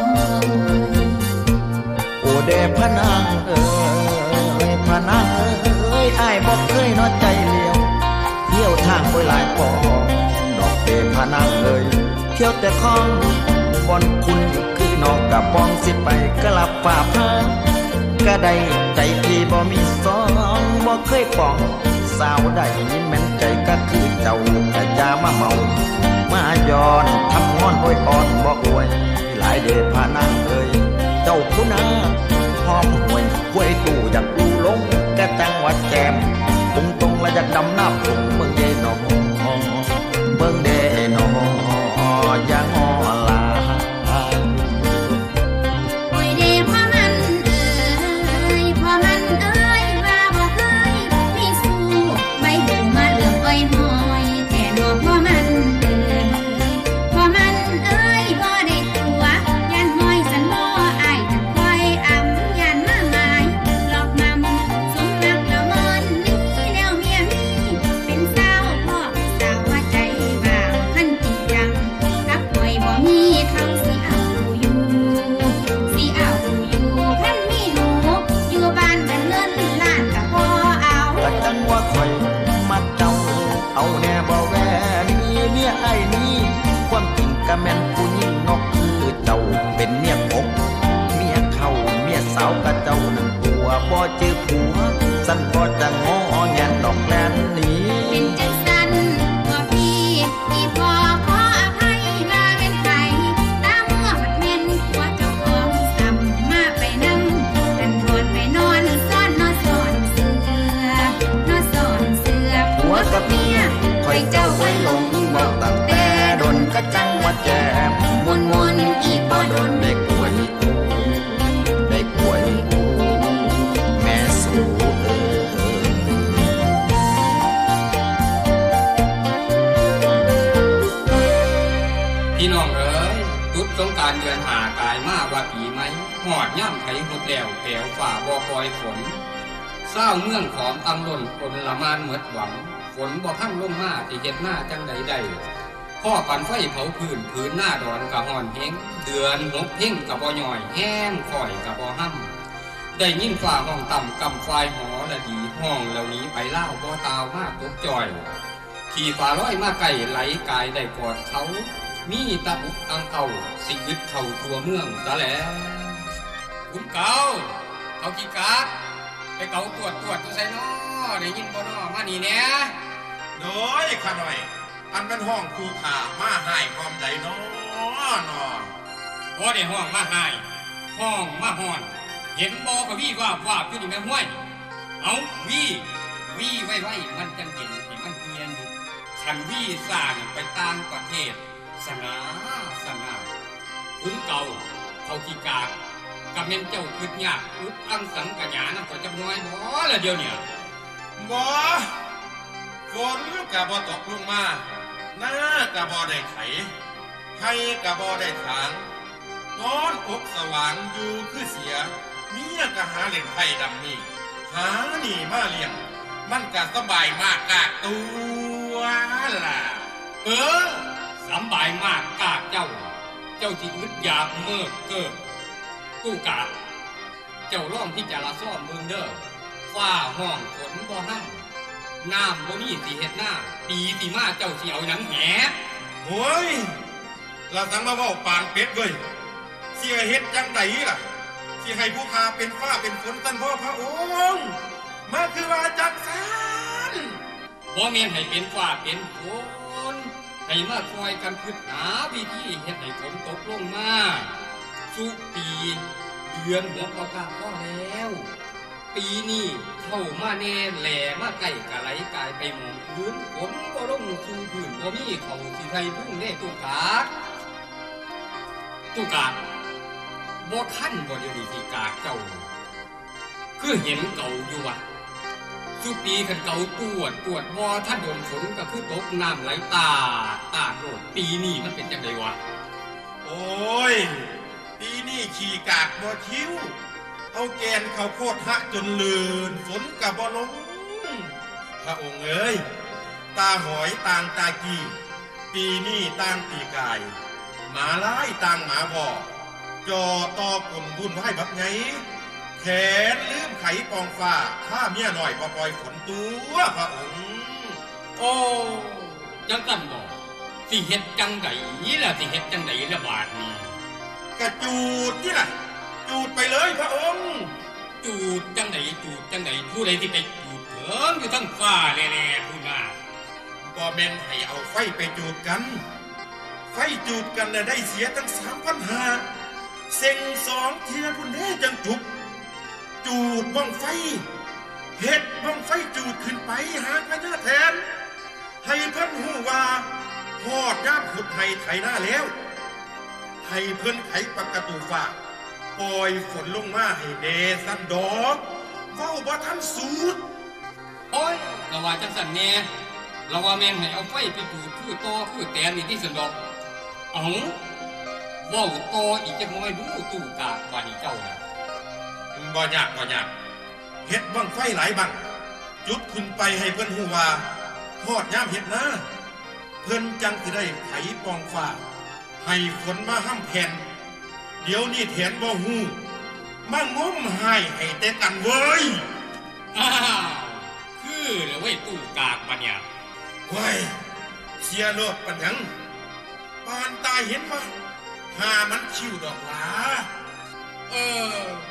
โอเดพะนางเอ้ยพะนางเอ้ยอ้ายบ่เคยน้อยใจเลี้ยวเที่ยวทางไปหลายปองดอกเดพะนางเอ้ยเที่ยวแต่คลองบอนคุณคือน้องกับปองสิไปกลับฝ่าพาก็ได้ใจพี่บ่มีสองบ่เคยปองสาวใดแม่นใจก็คือเจ้าแต่อย่ามาเมามาย้อนทำงอนโอยอ่อนบ่อวยหลายเดชพานางเอ้ยเจ้าผู้นาหอมห่วยห้วยตู่อยากดูลงกะจังหวัดแจมปุงตรงและอยากดำน้ำปุงเมืองเดนอเมืองเดนอยังอลาโอ้ยเดพามันเอ๋าวกะเจ้านั้นผัวบ่จื้อผัวสันบ่จะงอแงนดอกแลนนี้เป็นจังสันบ่พี่ที่พอขออภัยมาเป็นไผตาเมื่อบัดแม่นผัวเจ้าของซ้ำมาไปนั่งกันทวนไปนอนซ่อนนอนซ่อนเสือนอนซ่อนเสือผัวกับเมียคอยเจ้าไว้หลงเว้าตั้งแต่ดนกะจังว่าแจ่มมวนๆอีกบ่โดนได้กล้วยได้กล้วยแม่สู่เอ้ยพี่น้องเอ๋ยจุดสงกรานต์เดือนห้ากายมาว่าปีไหมหอดย่ำไถหุดแล้วแถวฝ่าบ่ปล่อยฝนเศร้าเมืองของตำล่นคนละมานเหมือดหวังฝนบ่พังลงมาที่เฮ็ดหน้าจังใดใดพ่อปั่นไฟเผาพื้นพื้นหน้าดอนกะห่อนเฮงเดือนหกเพ่งกะบ่ย่อยแห้งข่อยกะบ่ห้ำได้ยินฝ่าห้องต่ำกำไฟหอละดีห้องเหล่านี้ไปเล่าบ่ตาวมากตกจ่อยขี่ฝ่าร้อยมาไก่ไหลกายได้กอดเขามีตะบุกตังเก่าสิยึดเข่าตัวเมืองซะแล้วคุณเก่าเขากี่กาดไปเก่าตรวจตรวจจะใส่น้อได้ยินบ่น้อมานี่เนี่ยโดยข้าหน่อยอันเป็นห้องคูขามาหายความใดน้อนอบ่ได้ห้องมาหายห้องมาห่อนเห็นบ่ก็วี่ว่าว่าขึ้นนี่แม่ห้วยเอาวี่วี่ไว้ไว้มันจังเห็นเห็นมันเฮียนอยู่คันวี่สร้างไปต่างประเทศสนาสนาคุ้มเก่าเขาขี้กากกับเม่นเจ้าคืดยากอุดอังสังกัญญานะก็จะน้อยบ่ละเดียวเนี่ยบ่ฝนกะบ่ตกลงมาหน้ากะบ่ได้ไถให้กะบ่ได้ถางนอนอกสว่างอยู่คือเสียเมียกะหาเล่นไผ่ดำนี่หานี่มาเลี้ยงมันกะสบายมากกะตัวล่ะเออสบายมากกะเจ้าเจ้าที่อึดอยากเมื่อเกิดตู้กะเจ้าล่องที่จะละซ่อมเมืองเด้อฟ้าห้องฝนบ่ห้ำน้ำบ่มีสิเฮ็ดหน้าปีสิมาเจ้าสิเอาหยังแหโอ้ยเราสั่งมาเว้าปานเป็ดเว้ยเสียเฮ็ดจังไดล่ะสิให้ผู้ค้าเป็นฟ้าเป็นฝนท่านพ่อพระองค์มาคือว่าจังซั่นบ่แม่นให้เป็นฟ้าเป็นฝนให้มาคอยกันคิดหาวิธีเฮ็ดให้ฝนตกลงมาทุกปีเดือนหัวก็กะพอแล้วปีนี้เข้ามาแน่แหล่มาใกล้กะไหลกายไปหมองพื้นฝนบ่ลงสู่พื้นบ่มีเขาสิไทยพุ่งได้ตุกาตุกาบ่ทันบ่เดี๋ยวนี้สิกาเจ้าคือเห็นเก่าอยู่ว่ะทุกปีคันเก่าตรวจตรวจบ่ถ้าโดนฝนก็คือตกน้ำไหลตาตาโลดปีนี้มันเป็นจังได๋วะโอ้ยปีนี้ขี่กากบ่คิ้วเอาแกนเขาโคตรหะจนเลือนฝนกับบ่ลงพระองค์เอ้ยตาหอยต่างตากีปีนี้ต่างปีกายหมาลายต่างหมาบ่อจอต่อกลุ่มบุญให้บักไงแขนลืมไขปองฟ้าข้าเมียหน่อยปล่อยฝนตัวพระองค์โอ้จังกันบ่สิเฮ็ดจังไดล่ะสิเฮ็ดจังไดละบาดนี้กระจูดนี่ล่ะจูดไปเลยพระองค์จูดจังไหนจูดจังไหนผู้ใดที่ไปจูดเถิงอยู่ทั้งฟ้าแล่ๆผู้น่ะบ่แม่นให้เอาไฟไปจูดกันไฟจูดกันน่ะได้เสียตั้ง สามพันห้าร้อย เซ็งสองเที่ยพุ่นแน่จังจุบจูดบ้องไฟเฮ็ดบ้องไฟจูดขึ้นไปหาพญาแทนให้เพิ่นฮู้ว่าฮอดยามขุดไถไถหน้าแล้วให้เพิ่นไขประตูฟ้าปล่อยฝนลงมาให้เดสันดอกเว้าบ่ทันสูดโอ้ยก็ว่าจังซั่นแน่เราว่าแม่นให้เอาไฟไปจูดคือต่อคือแตนนี่ที่สันดอกเอ้าเว้าต่ออีกจักหน่อยดูตู่กาว่านี่เจ้าน่ะบ่ยากบ่ยากเฮ็ดบั้งไฟหลายบั้งจุดขึ้นไปให้เพิ่นฮู้ว่าฮอดยามเฮ็ดนาเพิ่นจังสิได้ไขปองฟ้าให้ฝนมาห้ำแผ่นเดี๋ยวนี้แถนบ่ฮู้มางมหายให้แต่กันเว้ยอ้าวคือแล้วเว้ยตู่กากบัดเนี่ยเว้ยเสียโลดปัญญังปานตายเห็นบ่หามันคิวดอกหลาเออ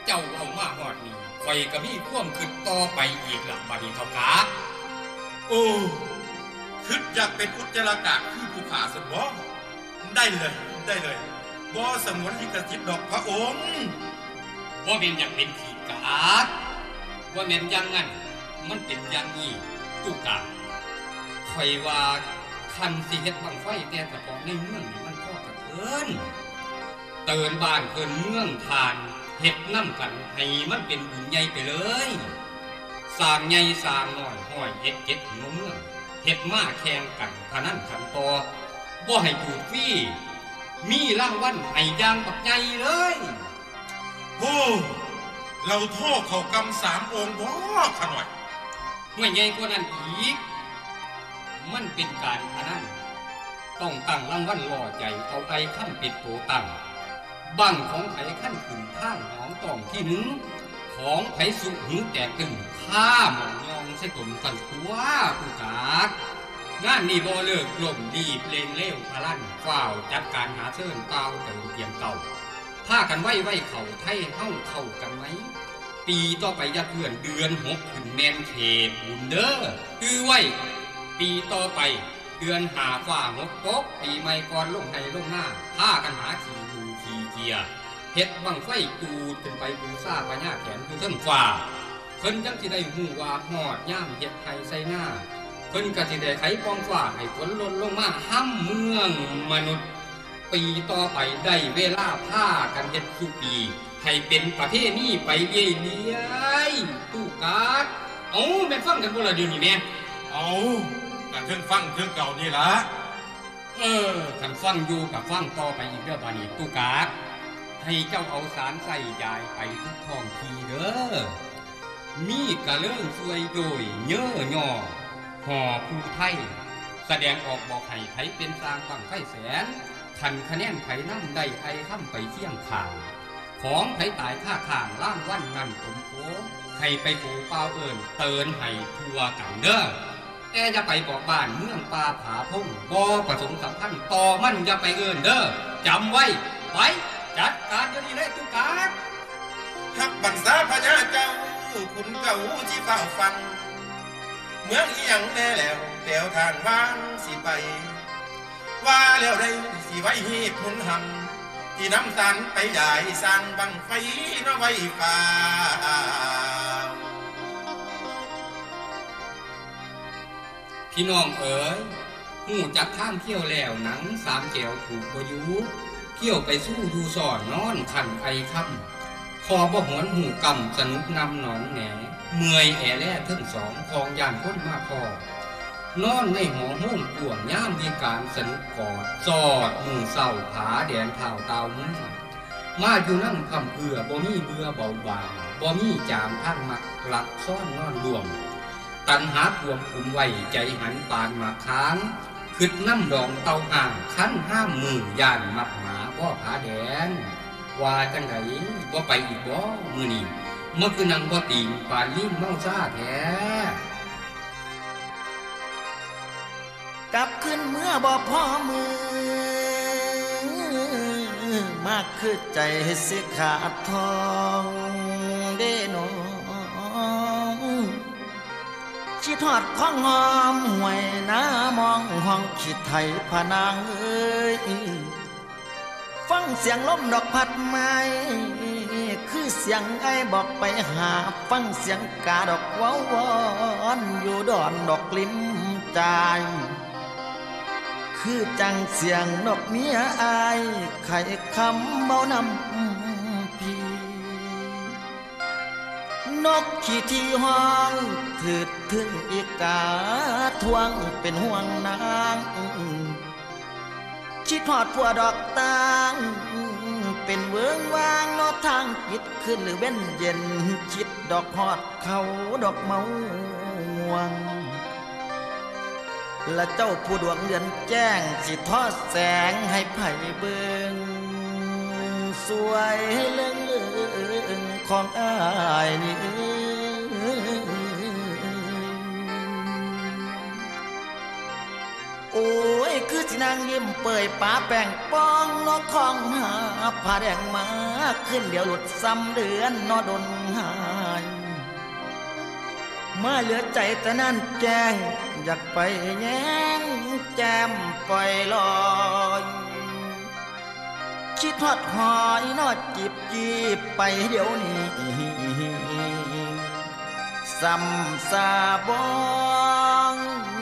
เจ้าเอามาหอดนี่ข่อยก็มีความคิดต่อไปอีกล่ะบัดนี้เท่ากาโอ้คิดอยากเป็นอุจจาระกะคือผู้ขาสมบ่ได้เลยได้เลยบ่สงวนลิขสิทธิ์ดอกพระองค์ว่าเป็นอยากเป็นขี้กาดว่าเป็นอย่างงั้นมันเป็นอย่างนี้ตุกาข่อยว่าคันสิเฮ็ดบังไฟแต่เฉพาะในเมืองนี่มันพอกระเทินเตือนบ้านเพิ่นเมืองทานเฮ็ดนำกันให้มันเป็นบุญใหญ่ไปเลยสร้างใหญ่สร้างน้อยห้อยเฮ็ดเก็บหัวเมืองเฮ็ดมาแข่งกันพนันขันต่อบ่ให้ถูกฟรีมีรางวัลให้อย่างบักใหญ่เลยโอ้เราโทษเขากำสามองค์บ่ขะหน่อยไม่ใหญ่กว่านั้นอีกมันเป็นการพนันต้องตั้งรางวัลล่อใจเอาไปขั้นปิดโตตั้งบังของไผขั้นขึ้นทางหอมตองที่หนึ่งของไผสุหูแตกตึงข้าหมองยองใส่ตนกันตัวผู้กากงานนี้บ่เลิกล่มรีบเลงเลี้ยวพลันฝ้าวจัดการหาเชิญเก่าเติมเตรียมเก่าถ้ากันไว้ไว้เข่าไทยเฮ้าเข้ากันไหมปีต่อไปยัดเพื่อนเดือนหกขึ้นแมนเขตบุญเด้อคือไว้ปีต่อไปเดือนหาฝ้าหกปกปีใหม่ก่อนลงในลงหน้าถ้ากันหาขี่ดูขี่เกียเฮ็ดบังไฟจูดขึ้นไปบูซ่าพญาแขนคือเส้นฟ้าเพิ่นจังสิได้หูว่าหอดย่ามเฮ็ดไทยใส่หน้าเพิ่นก็สิได้ไขปองฟ้าให้ฝนหล่นลงมาห้ำเมืองมนุษย์ปีต่อไปได้เวลาผ้ากันเฮ็ดทุกปีให้เป็นประเทศนี้ไปเรื่อยๆตู้กาดเอาแม่นฟังกันบ่ล่ะเดี๋ยวนี้แม่เอาก็เพิ่งฟังเพิ่งเก่านี่ล่ะเออคันฟังอยู่กับฟังต่อไปอีกเด้อบัดนี้ตู้กาดให้เจ้าเอาสารใส่ยายไปทุกท้องที่เด้อมีกะเลิ่งช่วยโดยเย่อย่อห่อผู้ไทยแสดงออกบอกให้ไผเป็นสร้างบังไฟแสนคันคะแนนไผนำได้ไอ้ค่ำไปเที่ยงข่างของไผตายค่าข่างล่างวันนั่นสมโพให้ไปปูเปล่าเอิญเตือนให้ทัวกันเด้อแต่อย่าไปบอกบ้านเมืองป่าผาพงบ่ประสงค์สัมพันธ์ต่อมันอย่าไปเอิญเด้อจำไว้ไปจัดการอยู่นี่เลยทุกการฮักบังสาพญาเจ้าคุณเก่าที่เฝ้าฟังเมืองอีหยังแน่แล้วแถวทางบ้านสิไปว่าแล้วได้สิไว้เหตุผลหำที่น้ำตาลไปใหญ่สร้างบังไฟน้อไว้ป่าพี่น้องเอ๋ยหูจักท่ามเที่ยวแล้วหนังสามแก้วถูกประยุเที่ยวไปสู้ดูสอนนอนขันไอค่ำพอบ่หวนหูกำสนุกนำหนองแหนเมื่อยแอแล่ทั้งสองคองย่านพ้นมาพอนอนในหอห้องกวงย่ามดีการสนุกกอดสอดมือเศร้าผาแดนเท้าเตามือมาอยู่นั่งคำเพื่อบ่มีเบื่อเบาบางบ่มีจามท่านมักหลับซ่อนนอนรวมตันหาพวงคุมไว้ใจหันปานมาค้างขึ้นน้ำดองเตาอ่างคั้นห้ามมือย่านมักหมาพ่อผาแดนว่าจังไดว่าไปอีกบ่มือนี่เมื่อคืนนังบ่ตีมปานลิ้นเมาซาแท้กลับขึ้นเมื่อบ่พอมือมากคือใจสิขาดทองเด้นอชิทอดข้องหอมห่วยน้ามองห้องคิดไทยผานางเอ้ยฟังเสียงลมดอกพัดไม้คือเสียงไอ้บอกไปหาฟังเสียงกาดอกว้าวอนอยู่ดอนดอกลิ้มใจคือจังเสียงนกเมียอายไข่คำเมานำพี่นกขี้ที่ห้องถืดถึงอีกาทวงเป็นห่วงนางชิดหอดผัวดอกตางเป็นเวิงวางนอทางคิดขึ้นหรือเว้นเย็นชิดดอกหอดเขาดอกเมาห่วงและเจ้าผู้ดวงเดือนแจ้งสิทอดแสงให้ไผ่เบิงสวยเลื่องเลื่องของอ้ายนี่โอ้ยคือสิสินางยิ้มเปื่อยป้าแป้งป้องนกของหาผ้าแดงมาขึ้นเดี๋ยวหลุดซ้ำเดือนนอดนหายมาเหลือใจแต่นั่นแจ้งอยากไปแย้งแจมปล่อยลอยคิดทอดหอยนอดจีบจีบไปเดี๋ยวนี้ซ้ำซาบอง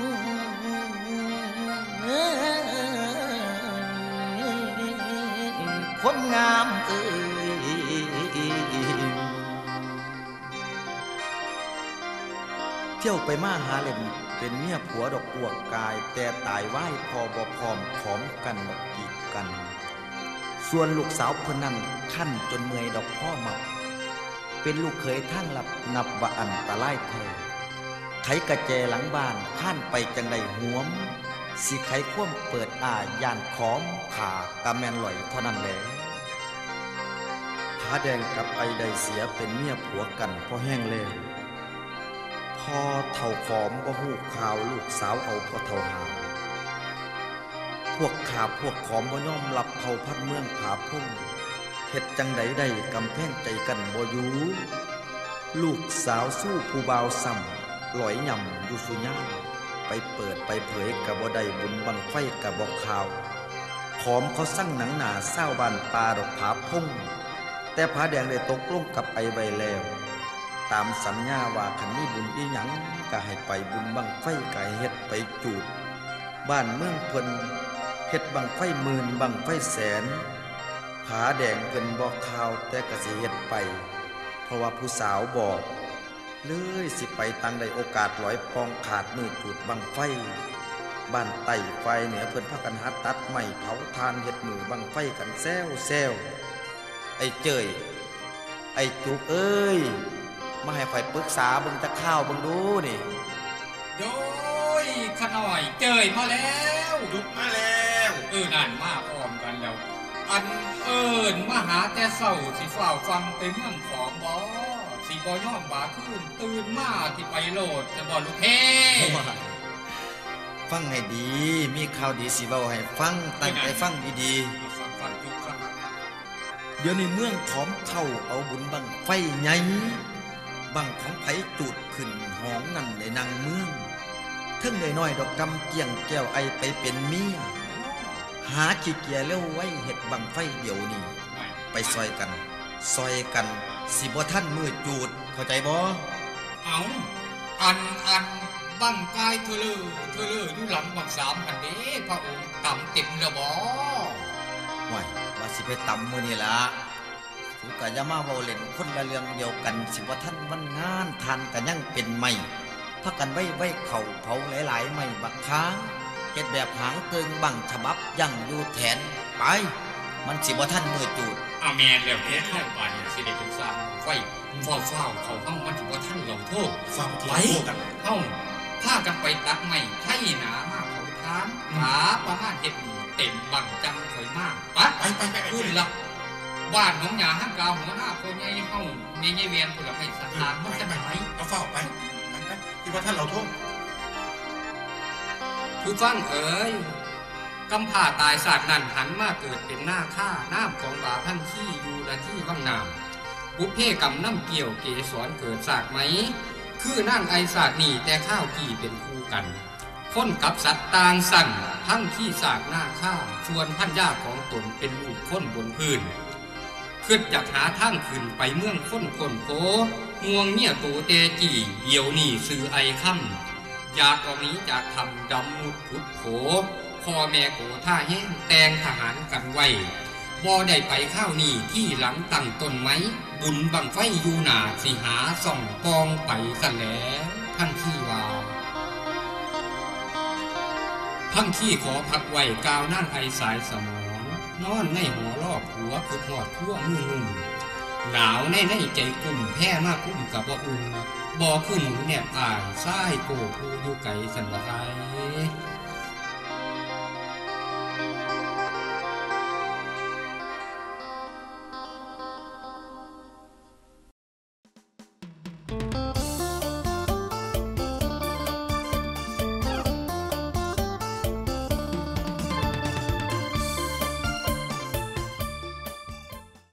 คนงามเอ่ยเที่ยวไปมาหาเล่นเป็นเมียผัวดอกอวกกายแต่ตายไหวพอบ่พร้อมขอมกันดอกกีบกันส่วนลูกสาวคนนั้นขั้นจนเมื่อยดอกพ่อเมาเป็นลูกเขยทั้งหลับนับว่าอันตรายแท้ไขกระแจหลังบ้านข้านไปจังใดหวมสิไขคว่ำเปิดอายานขอมขากะแมนลอยเท่านั้นแหละผาแดงกับไอใดเสียเป็นเมียผัวกันพอแห้งเลยพอเท่าขอมบ่ฮู้ข่าวลูกสาวเอาพอเท่าหาพวกขาพวกขอมบ่ยอมรับเผ่าพันเมืองผาพุ่งเฮ็ดจังใดได้กำแพงใจกันบ่อยู่ลูกสาวสู้ผู้บ่าวซ้ำลอยย่ำอยู่สุญญาไปเปิดไปเผยกับบ่ได้บุญบังไฟกับบอกข่าวขอมเขาสั่งหนังหนาเศร้าบานปลาดอกผาพุ่งแต่ผาแดงได้ตกลงกับไอไว้แล้วตามสัญญาว่าคันนี้บุญอีหยังก็ให้ไปบุญบังไฟก็ให้เฮ็ดไปจูดบ้านเมืองเพิ่นเฮ็ดบังไฟหมื่นบังไฟแสนผาแดงเพิ่นบอกข่าวแต่ก็สิเฮ็ดไปเพราะว่าผู้สาวบอกเลยสิไปตังได้โอกาสลอยปองขาดมือจุดบังไฟบ้านไต่ไฟเหนือเพิ่นพากันหาตัดไม้เผาทานเฮ็ดมือบังไฟกันแซวแซวไอ้เจยไอ้จุกเอ้ยมาให้ข่อยปรึกษาเบิ่งตะข้าวเบิ่งดูนี่โดยขน่อยเจยมาแล้วจุกมาแล้วเออนั่นมาพร้อมกันแล้วอันเอิ้นมาหาแต่เช้าสิเฝ้าฟังไปเมืองของบ่สิบ่ยอมบาขึ้นตื่นมาที่ไปโลดจะบ่ลูกเท่ฟังให้ดีมีข่าวดีสิเว้าให้ฟังตั้งใจฟังดีๆฟังฟังจุกฟังเดี๋ยวนี้เมืองขอมเข้าเอาบุญบังไฟใหญ่บังของไผจุดขึ้นห้องนั่นได้นางเมืองเทิงได้น้อยดอกกำเกี่ยงแก้วไอไปเป็นเมียหาขี้เกียจเร็วไว้เฮ็ดบังไฟเดี๋ยวนี้ไปซอยกันซอยกันสิบ่ท่านมือจูดเข้าใจบ่เอาอันอันบังกายเธอเลยเธอเลยอยู่หลังบังสามอันเด้พระองค์ตำเต็มแล้วบ่ห่วยว่าสิไปตำมื้อนี้ล่ะสุกะอย่ามาเว้าเล่นคนละเรื่องเดียวกันสิบ่ท่านวันงานทานก็ยังเป็นใหม่พากันไว้ไว้เข้าเผาหลายๆใหม่บักค้างเฮ็ดแบบหางเกิงบังฉบับยังอยู่แทนไปมันสิบ่ท่านมือจูดอาแม่นแล้วเฮ็ดให้บาดนี้สิได้เป็นสร้างไฟฟ้าวๆเขาเฮามันสิบ่ท่านเราโทษฟังที่กันเฮาพากันไปตักไม้ไถนามาเขาทานหาประมาณเฮ็ดนี่เต็มบังจังถอยมาปัดไปไปๆขึ้นละบ้านของหญ้าหักกาวหัวหน้าพ่อใหญ่เฮาแม่ใหญ่เวียนพุ่นละให้สถานมันจะไหนเอาฟ้าวไปไปที่ว่าท่านเราโทษผู้ฟังเอ๋ยกำพร้าตายศาสตร์นั้นหันมาเกิดเป็นหน้าข้าน้ำของบาพันขี้อยู่และที่ว่างน้ำบุพเพกรรมน้ำเกี่ยวเกสรเกิดศาสตร์ไหมคือนั่งไอศาสตร์นี่แต่ข้าวกี่เป็นคู่กันคนกับสัตว์ต่างสั่นทั้งที่ศาสตร์หน้าข้าชวนพันยาของตนเป็นลูกคนบนพื้นขึ้นจากหาทางขึ้นไปเมืองค้นคนโกห่วงเนี่ยโตเตจีเหี่ยวนี่ซื้อไอค่ำอยากออกนี้จากทำดำมุดผุดโผพ่อแม่โกท่าแห้งแตงทหารกันไว้บ่ได้ไปข้าวนี่ที่หลังตั้งต้นไม้บุญบังไฟอยู่หนาสิหาส่องกองไปซะแล้วทั้งที่ว่าทั้งที่ขอพักไว้กาวนั่งไอสายสมองนอนในหัวรอบหัวคือหอดทั่วมือนุ่มหนาวในในใจกลุ่มแพ้มากกุ้มกับบ่อุ่นบ่ขึ้นแนบอ่ายซ้ายโกผู้อยู่ไกลสันบ่ไอ